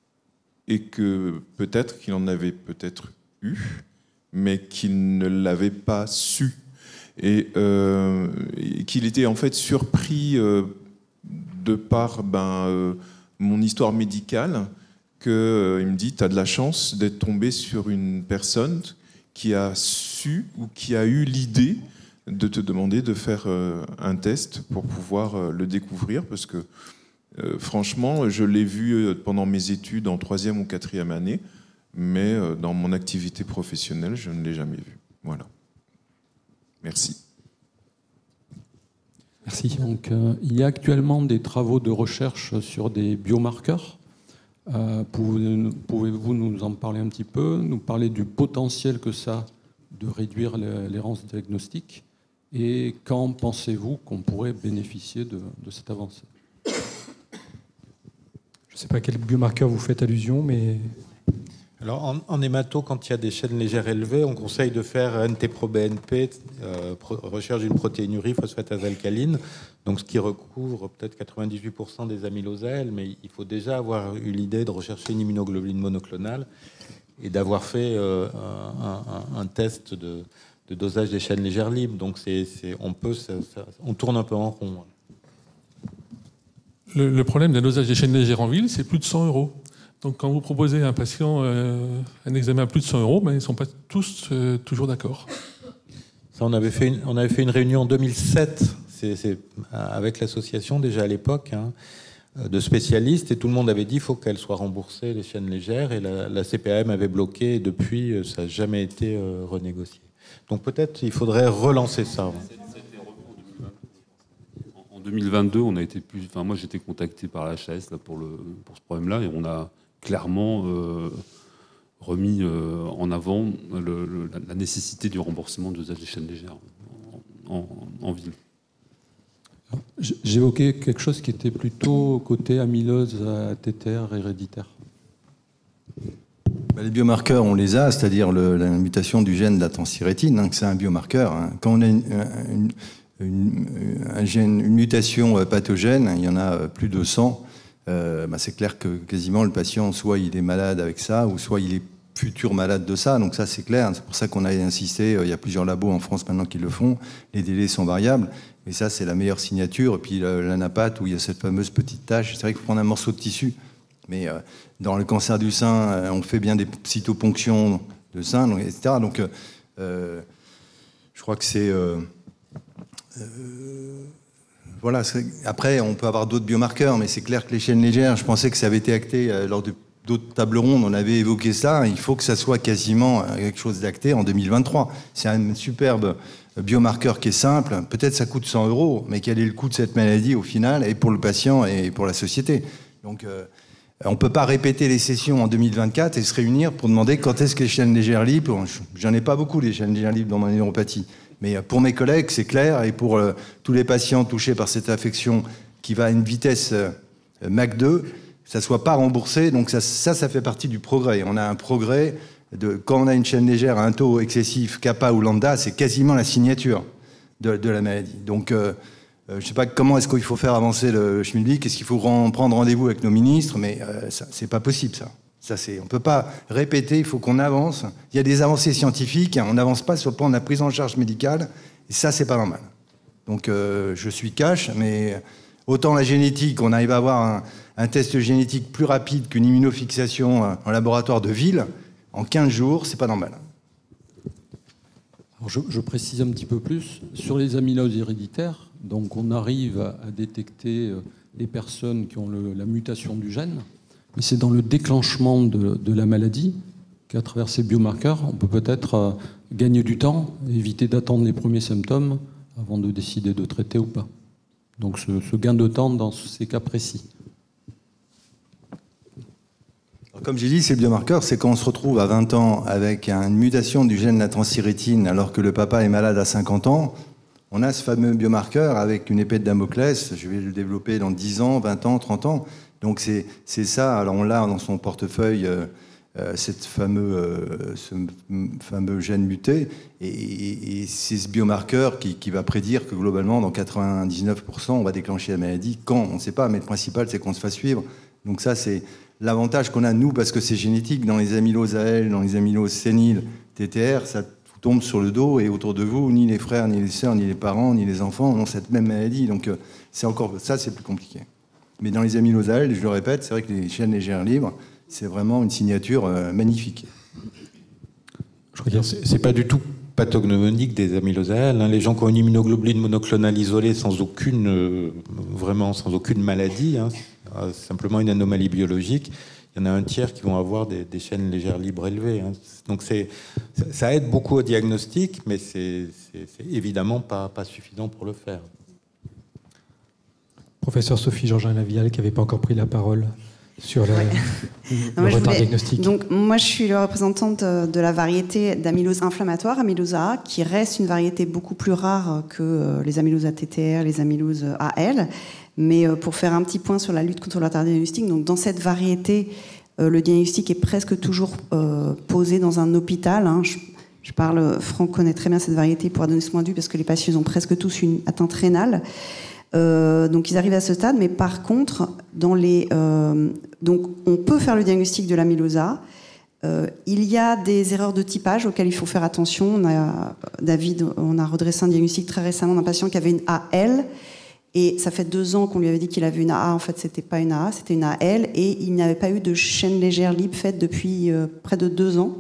Et que peut-être qu'il en avait peut-être eu, mais qu'il ne l'avait pas su. Et, euh, et qu'il était en fait surpris euh, de par ben, euh, mon histoire médicale, qu'il euh, me dit, tu as de la chance d'être tombé sur une personne qui a su ou qui a eu l'idée de te demander de faire euh, un test pour pouvoir euh, le découvrir, parce que euh, franchement, je l'ai vu pendant mes études en troisième ou quatrième année, mais euh, dans mon activité professionnelle, je ne l'ai jamais vu. Voilà. Merci. Merci. Donc, euh, il y a actuellement des travaux de recherche sur des biomarqueurs. Euh, Pouvez-vous nous en parler un petit peu, nous parler du potentiel que ça a de réduire l'errance diagnostique, et quand pensez-vous qu'on pourrait bénéficier de, de cette avancée? Je ne sais pas à quel biomarqueur vous faites allusion, mais... Alors, en, en hémato, quand il y a des chaînes légères élevées, on conseille de faire N T pro B N P, euh, recherche d'une protéinurie phosphatase alcaline, donc ce qui recouvre peut-être quatre-vingt-dix-huit pour cent des amyloses A L, mais il faut déjà avoir eu l'idée de rechercher une immunoglobuline monoclonale et d'avoir fait euh, un, un, un test de, de dosage des chaînes légères libres. Donc, c'est, c'est, on, peut, ça, ça, on tourne un peu en rond. Le, le problème d'un dosage des chaînes légères en ville, c'est plus de cent euros. Donc, quand vous proposez à un patient euh, un examen à plus de cent euros, ben, ils ne sont pas tous euh, toujours d'accord. Ça, on avait fait une, on avait fait une réunion en deux mille sept, c'est, c'est, avec l'association déjà à l'époque, hein, de spécialistes, et tout le monde avait dit qu'il faut qu'elles soient remboursées, les chaînes légères, et la, la C P A M avait bloqué, et depuis, ça n'a jamais été euh, renégocié. Donc peut-être il faudrait relancer ça. En deux mille vingt-deux, on a été plus, enfin, moi, j'ai été contacté par la H A S là, pour, le, pour ce problème-là, et on a clairement euh, remis euh, en avant le, le, la nécessité du remboursement de dosage des chaînes légères en, en, en ville. J'évoquais quelque chose qui était plutôt côté amylose T T R héréditaire. Les biomarqueurs, on les a, c'est-à-dire le, la mutation du gène de la tensirrétine, hein, que c'est un biomarqueur. Hein. Quand on a une, une, une, un gène, une mutation pathogène, il y en a plus de cent, euh, bah c'est clair que quasiment le patient, soit il est malade avec ça, ou soit il est futur malade de ça. Donc ça, c'est clair. C'est pour ça qu'on a insisté. Il y a plusieurs labos en France maintenant qui le font. Les délais sont variables. Mais ça, c'est la meilleure signature. Et puis l'anapathe, où il y a cette fameuse petite tache. C'est vrai qu'il faut prendre un morceau de tissu. Mais euh, dans le cancer du sein, euh, on fait bien des cytoponctions de sein, donc, et cetera. Donc, euh, je crois que c'est... Euh, euh, voilà. Après, on peut avoir d'autres biomarqueurs, mais c'est clair que les chaînes légères, je pensais que ça avait été acté euh, lors de d'autres tables rondes, on avait évoqué ça. Il faut que ça soit quasiment quelque chose d'acté en deux mille vingt-trois. C'est un superbe biomarqueur qui est simple. Peut-être ça coûte cent euros, mais quel est le coût de cette maladie au final, et pour le patient et pour la société. Donc, euh, on ne peut pas répéter les sessions en deux mille vingt-quatre et se réunir pour demander quand est-ce que les chaînes légères libres. J'en ai pas beaucoup, les chaînes légères libres dans ma neuropathie. Mais pour mes collègues, c'est clair, et pour euh, tous les patients touchés par cette affection qui va à une vitesse euh, Mach deux, ça ne soit pas remboursé. Donc ça, ça, ça fait partie du progrès. On a un progrès. De, quand on a une chaîne légère à un taux excessif, kappa ou lambda, c'est quasiment la signature de, de la maladie. Donc, euh, euh, je ne sais pas comment est-ce qu'il faut faire avancer le schmilblick, est-ce qu'il faut ren- prendre rendez-vous avec nos ministres, mais euh, ça, c'est pas possible, ça. ça c'est, on ne peut pas répéter, il faut qu'on avance. Il y a des avancées scientifiques, hein, on n'avance pas sur le plan de la prise en charge médicale, et ça, c'est pas normal. Donc, euh, je suis cash, mais autant la génétique, on arrive à avoir un, un test génétique plus rapide qu'une immunofixation euh, en laboratoire de ville, en quinze jours, c'est pas normal. Alors je, je précise un petit peu plus. Sur les amyloses héréditaires, donc on arrive à, à détecter les personnes qui ont le, la mutation du gène, mais c'est dans le déclenchement de, de la maladie qu'à travers ces biomarqueurs, on peut peut-être euh, gagner du temps, éviter d'attendre les premiers symptômes avant de décider de traiter ou pas. Donc ce, ce gain de temps dans ces cas précis. Comme j'ai dit, ces biomarqueurs, c'est quand on se retrouve à vingt ans avec une mutation du gène de la transthyrétine alors que le papa est malade à cinquante ans, on a ce fameux biomarqueur avec une épée de Damoclès, je vais le développer dans dix ans, vingt ans, trente ans. Donc c'est, c'est ça, alors on l'a dans son portefeuille, euh, euh, cette fameux, euh, ce fameux gène muté, et, et, et c'est ce biomarqueur qui, qui va prédire que globalement, dans quatre-vingt-dix-neuf pour cent, on va déclencher la maladie. Quand, on ne sait pas, mais le principal, c'est qu'on se fasse suivre. Donc ça, c'est l'avantage qu'on a, nous, parce que c'est génétique, dans les amyloses A L, dans les amyloses séniles, T T R, ça tombe sur le dos, et autour de vous, ni les frères, ni les sœurs, ni les parents, ni les enfants n'ont cette même maladie. Donc c'est encore, ça, c'est plus compliqué. Mais dans les amyloses A L, je le répète, c'est vrai que les chaînes légères libres, c'est vraiment une signature euh, magnifique. Je veux dire, c'est, c'est pas du tout pathognomonique des amyloses A L. Hein. Les gens qui ont une immunoglobuline monoclonale isolée sans aucune, euh, vraiment sans aucune maladie, hein, simplement une anomalie biologique, il y en a un tiers qui vont avoir des, des chaînes légères libres élevées. Hein. Donc c'est, ça aide beaucoup au diagnostic, mais c'est, c'est, c'est évidemment pas, pas suffisant pour le faire. Professeur Sophie Georgin Lavial, qui n'avait pas encore pris la parole sur le, ouais. le non, retard voulais... diagnostique. Donc, moi, je suis la représentante de, de la variété d'amylose inflammatoire, amylose A, qui reste une variété beaucoup plus rare que les amyloses A T T R, les amyloses A L. Mais pour faire un petit point sur la lutte contre le retard diagnostique, donc dans cette variété, euh, le diagnostic est presque toujours euh, posé dans un hôpital. Hein. Je, je parle, Franck connaît très bien cette variété, il pourra donner ce point de vue parce que les patients ont presque tous une atteinte rénale. Euh, donc ils arrivent à ce stade, mais par contre, dans les, euh, donc on peut faire le diagnostic de l'amylose A. Euh, il y a des erreurs de typage auxquelles il faut faire attention. On a, David, on a redressé un diagnostic très récemment d'un patient qui avait une A L. Et ça fait deux ans qu'on lui avait dit qu'il avait une A A. En fait, c'était pas une A A, c'était une A L. Et il n'avait pas eu de chaîne légère libre faite depuis euh, près de deux ans.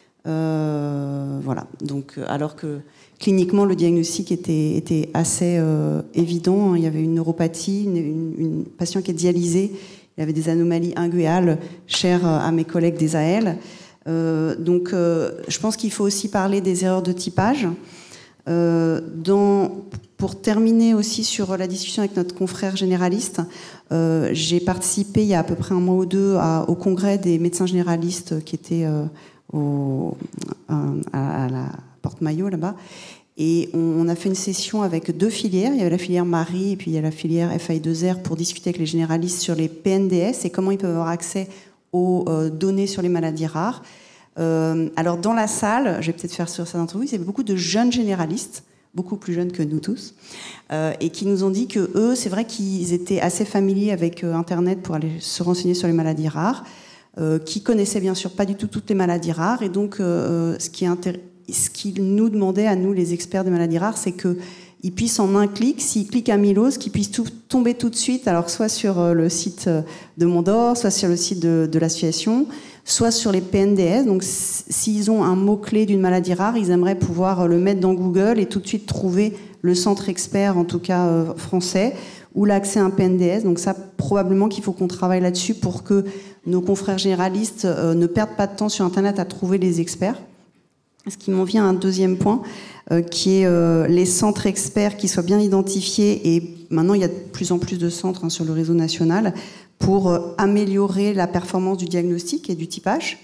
Euh, voilà. Donc, alors que cliniquement, le diagnostic était, était assez euh, évident. Il y avait une neuropathie, une, une, une patient qui est dialysée. Il avait des anomalies inguéales chères à mes collègues des A L. Euh, donc, euh, je pense qu'il faut aussi parler des erreurs de typage. Euh, dans, pour terminer aussi sur la discussion avec notre confrère généraliste, euh, j'ai participé il y a à peu près un mois ou deux à, au congrès des médecins généralistes qui était euh, au, à, à la Porte-Maillot là-bas. Et on, on a fait une session avec deux filières. Il y avait la filière Marie et puis il y a la filière F I deux R pour discuter avec les généralistes sur les P N D S et comment ils peuvent avoir accès aux euh, données sur les maladies rares. Euh, alors dans la salle, je vais peut-être faire sur cette interview, il y avait beaucoup de jeunes généralistes, beaucoup plus jeunes que nous tous, euh, et qui nous ont dit que eux, c'est vrai qu'ils étaient assez familiers avec euh, Internet pour aller se renseigner sur les maladies rares, euh, qui connaissaient bien sûr pas du tout toutes les maladies rares, et donc euh, ce qui est intér- ce qu'ils nous demandaient à nous, les experts des maladies rares, c'est que ils puissent en un clic, s'ils cliquent amylose, qu'ils puissent tout, tomber tout de suite, alors soit sur le site de Mondor, soit sur le site de, de l'association, soit sur les P N D S. Donc s'ils ont un mot-clé d'une maladie rare, ils aimeraient pouvoir le mettre dans Google et tout de suite trouver le centre expert, en tout cas euh, français, ou l'accès à un P N D S. Donc ça, probablement qu'il faut qu'on travaille là-dessus pour que nos confrères généralistes euh, ne perdent pas de temps sur Internet à trouver les experts. Ce qui m'en vient à un deuxième point, euh, qui est euh, les centres experts qui soient bien identifiés. Et maintenant, il y a de plus en plus de centres hein, sur le réseau national pour euh, améliorer la performance du diagnostic et du typage.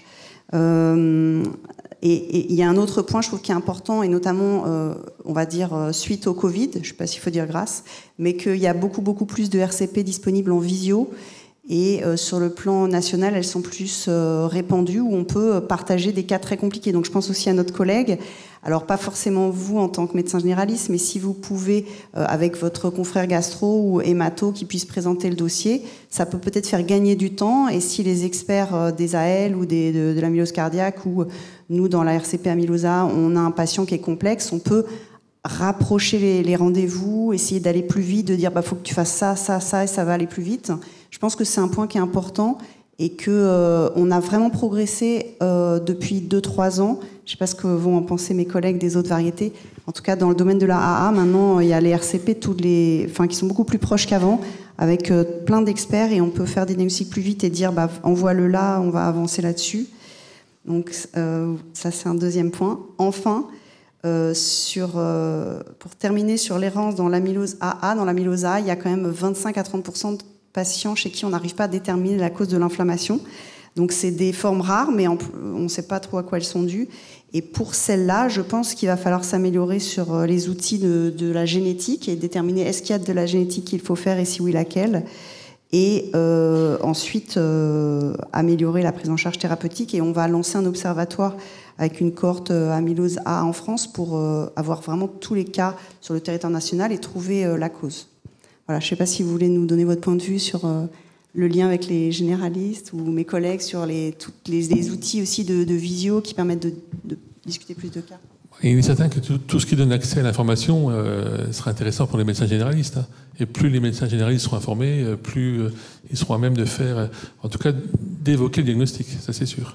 Euh, et il y a un autre point, je trouve, qui est important, et notamment, euh, on va dire, euh, suite au Covid, je ne sais pas s'il faut dire grâce, mais qu'il y a beaucoup, beaucoup plus de R C P disponibles en visio. Et euh, sur le plan national, elles sont plus euh, répandues, où on peut partager des cas très compliqués. Donc je pense aussi à notre collègue, alors pas forcément vous en tant que médecin généraliste, mais si vous pouvez, euh, avec votre confrère gastro ou hémato qui puisse présenter le dossier, ça peut peut-être faire gagner du temps. Et si les experts euh, des A L ou des, de, de l'amylose cardiaque, ou nous dans la R C P amylosa, on a un patient qui est complexe, on peut rapprocher les, les rendez-vous, essayer d'aller plus vite, de dire bah faut que tu fasses ça, ça, ça, et ça va aller plus vite. Je pense que c'est un point qui est important et que euh, on a vraiment progressé euh, depuis deux trois ans. Je ne sais pas ce que vont en penser mes collègues des autres variétés. En tout cas, dans le domaine de la A A, maintenant il y a les R C P, toutes les, enfin qui sont beaucoup plus proches qu'avant, avec euh, plein d'experts, et on peut faire des diagnostics plus vite et dire bah envoie-le là, on va avancer là-dessus. Donc euh, ça c'est un deuxième point. Enfin. Euh, sur, euh, pour terminer sur l'errance dans l'amylose A A, dans l'amylose A, il y a quand même vingt-cinq à trente pour cent de patients chez qui on n'arrive pas à déterminer la cause de l'inflammation. Donc c'est des formes rares, mais on ne sait pas trop à quoi elles sont dues. Et pour celles-là, je pense qu'il va falloir s'améliorer sur les outils de, de la génétique et déterminer est-ce qu'il y a de la génétique qu'il faut faire et si oui, laquelle. Et euh, ensuite euh, améliorer la prise en charge thérapeutique. Et on va lancer un observatoire avec une cohorte amylose A en France pour euh, avoir vraiment tous les cas sur le territoire national et trouver euh, la cause. Voilà, je ne sais pas si vous voulez nous donner votre point de vue sur euh, le lien avec les généralistes ou mes collègues sur les, toutes les, les outils aussi de, de visio qui permettent de, de discuter plus de cas. Et il est certain que tout, tout ce qui donne accès à l'information euh, sera intéressant pour les médecins généralistes. Hein. Et plus les médecins généralistes seront informés, plus euh, ils seront à même de faire, euh, en tout cas, d'évoquer le diagnostic, ça c'est sûr.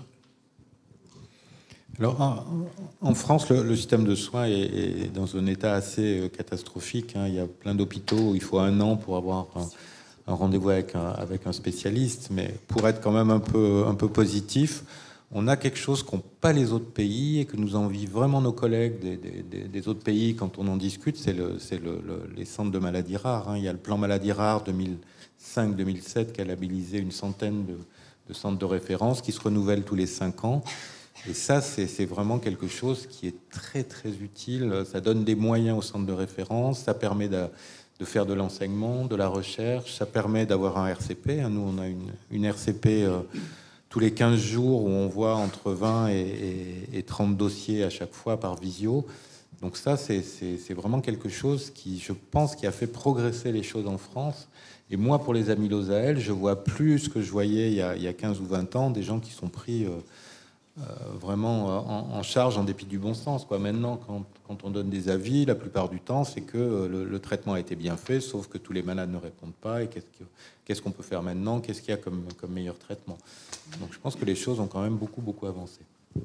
Alors, en, en France, le, le système de soins est, est dans un état assez catastrophique. Hein. Il y a plein d'hôpitaux où il faut un an pour avoir un, un rendez-vous avec un, avec un spécialiste. Mais pour être quand même un peu, un peu positif, on a quelque chose qu'ont pas les autres pays et que nous envient vraiment nos collègues des, des, des autres pays quand on en discute, c'est le, c'est le, le, les centres de maladies rares. Hein. Il y a le plan maladies rares deux mille cinq deux mille sept qui a labellisé une centaine de, de centres de référence qui se renouvellent tous les cinq ans. Et ça, c'est, c'est vraiment quelque chose qui est très, très utile. Ça donne des moyens aux centres de référence, ça permet de, de faire de l'enseignement, de la recherche, ça permet d'avoir un R C P. Nous, on a une, une R C P euh, tous les quinze jours où on voit entre vingt et, et, et trente dossiers à chaque fois par visio. Donc ça, c'est, c'est, c'est vraiment quelque chose qui, je pense, qui a fait progresser les choses en France. Et moi, pour les amyloses A L, je vois plus ce que je voyais il y a, il y a quinze ou vingt ans, des gens qui sont pris... Euh, Euh, vraiment euh, en, en charge en dépit du bon sens, quoi. Maintenant, quand, quand on donne des avis, la plupart du temps, c'est que euh, le, le traitement a été bien fait, sauf que tous les malades ne répondent pas. Et qu'est-ce, que, qu'est-ce qu'on peut faire maintenant? Qu'est-ce qu'il y a comme, comme meilleur traitement? Donc je pense que les choses ont quand même beaucoup, beaucoup avancé. Il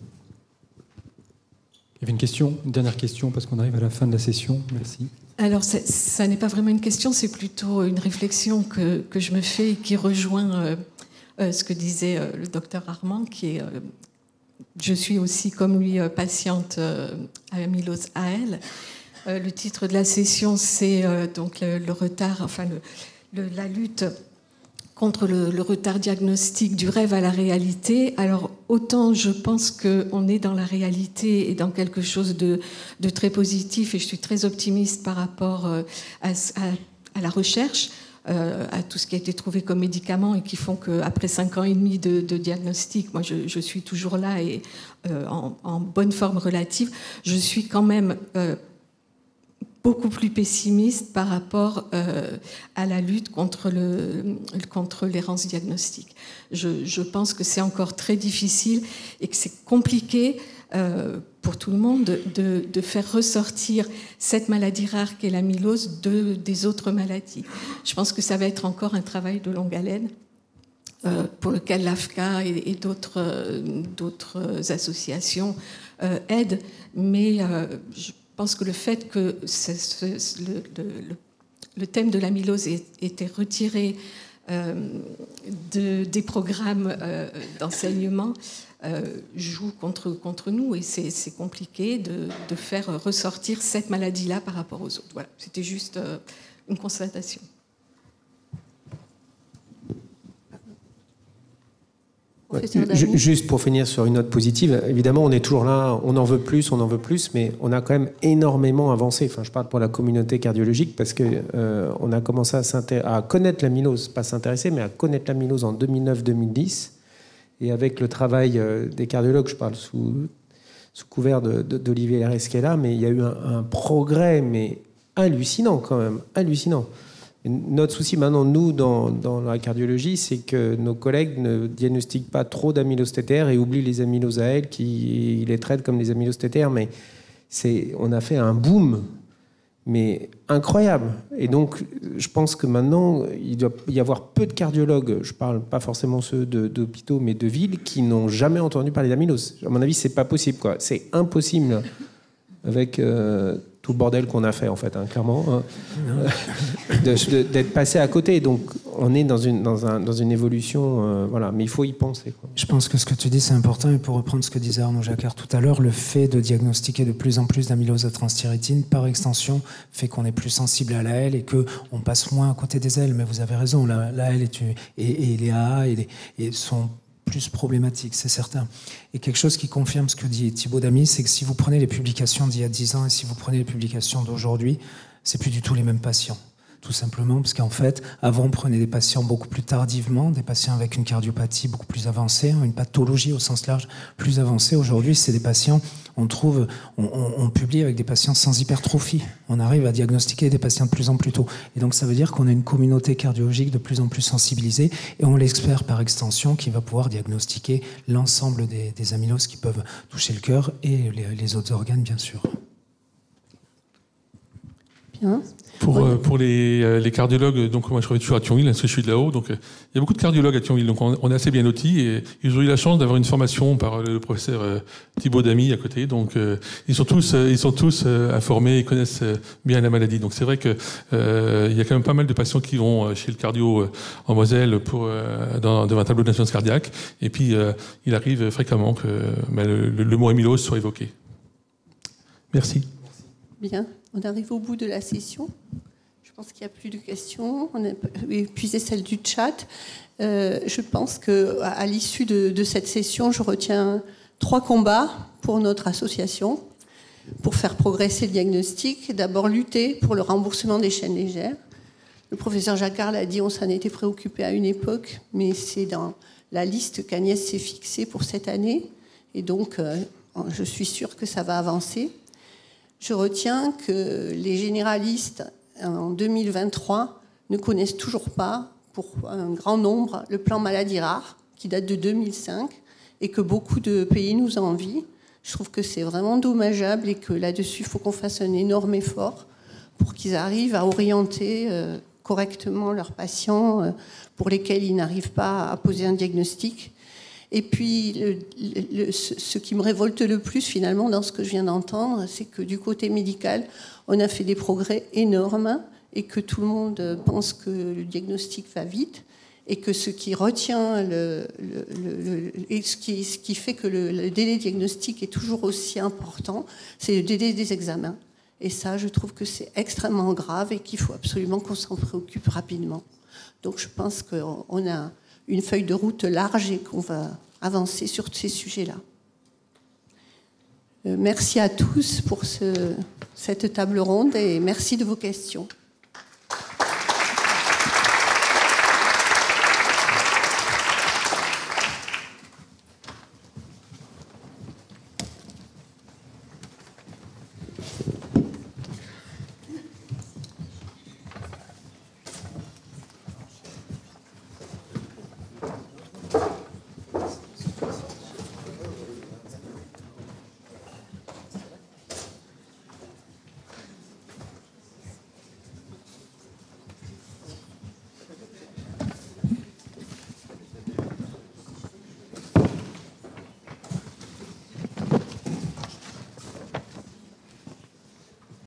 y avait une question, une dernière question, parce qu'on arrive à la fin de la session. Merci. Alors, ça, ça n'est pas vraiment une question, c'est plutôt une réflexion que, que je me fais et qui rejoint... Euh, Euh, ce que disait euh, le docteur Armand, qui est, euh, je suis aussi comme lui euh, patiente euh, à amylose A L. Euh, le titre de la session, c'est euh, donc le, le retard, enfin le, le, la lutte contre le, le retard diagnostique du rêve à la réalité. Alors autant je pense qu'on est dans la réalité et dans quelque chose de, de très positif, et je suis très optimiste par rapport euh, à, à, à la recherche. Euh, à tout ce qui a été trouvé comme médicaments et qui font qu'après cinq ans et demi de, de diagnostic, moi je, je suis toujours là et euh, en, en bonne forme relative, je suis quand même euh, beaucoup plus pessimiste par rapport euh, à la lutte contre, le, contre l'errance diagnostique. Je, je pense que c'est encore très difficile et que c'est compliqué euh, pour tout le monde de, de faire ressortir cette maladie rare qu'est l'amylose de, des autres maladies. Je pense que ça va être encore un travail de longue haleine euh, pour lequel l'A F C A et, et d'autres, euh, d'autres associations euh, aident, mais euh, je Je pense que le fait que ce, ce, le, le, le thème de l'amylose ait été retiré euh, de, des programmes euh, d'enseignement euh, joue contre, contre nous, et c'est, c'est compliqué de, de faire ressortir cette maladie-là par rapport aux autres. Voilà, c'était juste euh, une constatation. Ouais, juste pour finir sur une note positive, évidemment, on est toujours là, on en veut plus, on en veut plus, mais on a quand même énormément avancé. Enfin, je parle pour la communauté cardiologique parce que euh, on a commencé à, à connaître l'amylose, pas s'intéresser, mais à connaître l'amylose en deux mille neuf deux mille dix. Et avec le travail euh, des cardiologues, je parle sous, sous couvert de, de, d'Olivier Lérès qui est là, mais il y a eu un, un progrès, mais hallucinant quand même, hallucinant. Notre souci maintenant, nous, dans, dans la cardiologie, c'est que nos collègues ne diagnostiquent pas trop d'amylose T T R et oublient les amyloses A L, qui les traitent comme les amyloses T T R. Mais c'est, on a fait un boom, mais incroyable. Et donc, je pense que maintenant, il doit y avoir peu de cardiologues, je ne parle pas forcément ceux de, d'hôpitaux, mais de villes, qui n'ont jamais entendu parler d'amylose. À mon avis, ce n'est pas possible, quoi. C'est impossible avec... Euh, tout le bordel qu'on a fait, en fait, hein, clairement, hein, de, de, d'être passé à côté. Donc, on est dans une, dans un, dans une évolution, euh, voilà, mais il faut y penser, quoi. Je pense que ce que tu dis, c'est important. Et pour reprendre ce que disait Arnaud Jacquard tout à l'heure, le fait de diagnostiquer de plus en plus d'amylose à transthyrétine, par extension, fait qu'on est plus sensible à l'A L et qu'on passe moins à côté des L. Mais vous avez raison, l'A L et, et, et les A A et les, et sont plus problématique, c'est certain. Et quelque chose qui confirme ce que dit Thibaut Damy, c'est que si vous prenez les publications d'il y a dix ans et si vous prenez les publications d'aujourd'hui, c'est plus du tout les mêmes patients. Tout simplement parce qu'en fait, avant, on prenait des patients beaucoup plus tardivement, des patients avec une cardiopathie beaucoup plus avancée, une pathologie au sens large plus avancée. Aujourd'hui, c'est des patients, on trouve, on, on, on publie avec des patients sans hypertrophie. On arrive à diagnostiquer des patients de plus en plus tôt. Et donc, ça veut dire qu'on a une communauté cardiologique de plus en plus sensibilisée et on l'espère par extension qui va pouvoir diagnostiquer l'ensemble des, des amyloses qui peuvent toucher le cœur et les, les autres organes, bien sûr. Bien. Pour, euh, pour les, euh, les cardiologues, donc moi je travaille toujours à Thionville, parce que je suis de là-haut, donc euh, il y a beaucoup de cardiologues à Thionville, donc on, on est assez bien lotis, et ils ont eu la chance d'avoir une formation par le professeur euh, Thibaut Damy à côté, donc euh, ils sont tous, euh, ils sont tous euh, informés, ils connaissent euh, bien la maladie. Donc c'est vrai que euh, il y a quand même pas mal de patients qui vont chez le cardio euh, en Moselle pour euh, dans, dans un tableau d'insuffisance cardiaque, et puis euh, il arrive fréquemment que bah, le, le, le mot amylose soit évoqué. Merci. Bien. On arrive au bout de la session. Je pense qu'il n'y a plus de questions. On a épuisé celle du chat. Euh, je pense qu'à à l'issue de, de cette session, je retiens trois combats pour notre association, pour faire progresser le diagnostic. D'abord, lutter pour le remboursement des chaînes légères. Le professeur Jacquard l'a dit, on s'en était préoccupé à une époque, mais c'est dans la liste qu'Agnès s'est fixée pour cette année. Et donc, euh, je suis sûre que ça va avancer. Je retiens que les généralistes, en deux mille vingt-trois, ne connaissent toujours pas, pour un grand nombre, le plan maladie rare, qui date de deux mille cinq, et que beaucoup de pays nous envient. Je trouve que c'est vraiment dommageable et que là-dessus, il faut qu'on fasse un énorme effort pour qu'ils arrivent à orienter euh, correctement leurs patients euh, pour lesquels ils n'arrivent pas à poser un diagnostic. Et puis, le, le, ce qui me révolte le plus, finalement, dans ce que je viens d'entendre, c'est que du côté médical, on a fait des progrès énormes et que tout le monde pense que le diagnostic va vite et que ce qui retient le, le, le, et ce qui, ce qui fait que le, le délai diagnostique est toujours aussi important, c'est le délai des examens. Et ça, je trouve que c'est extrêmement grave et qu'il faut absolument qu'on s'en préoccupe rapidement. Donc, je pense qu'on a une feuille de route large et qu'on va avancer sur ces sujets-là. Euh, merci à tous pour ce, cette table ronde et merci de vos questions.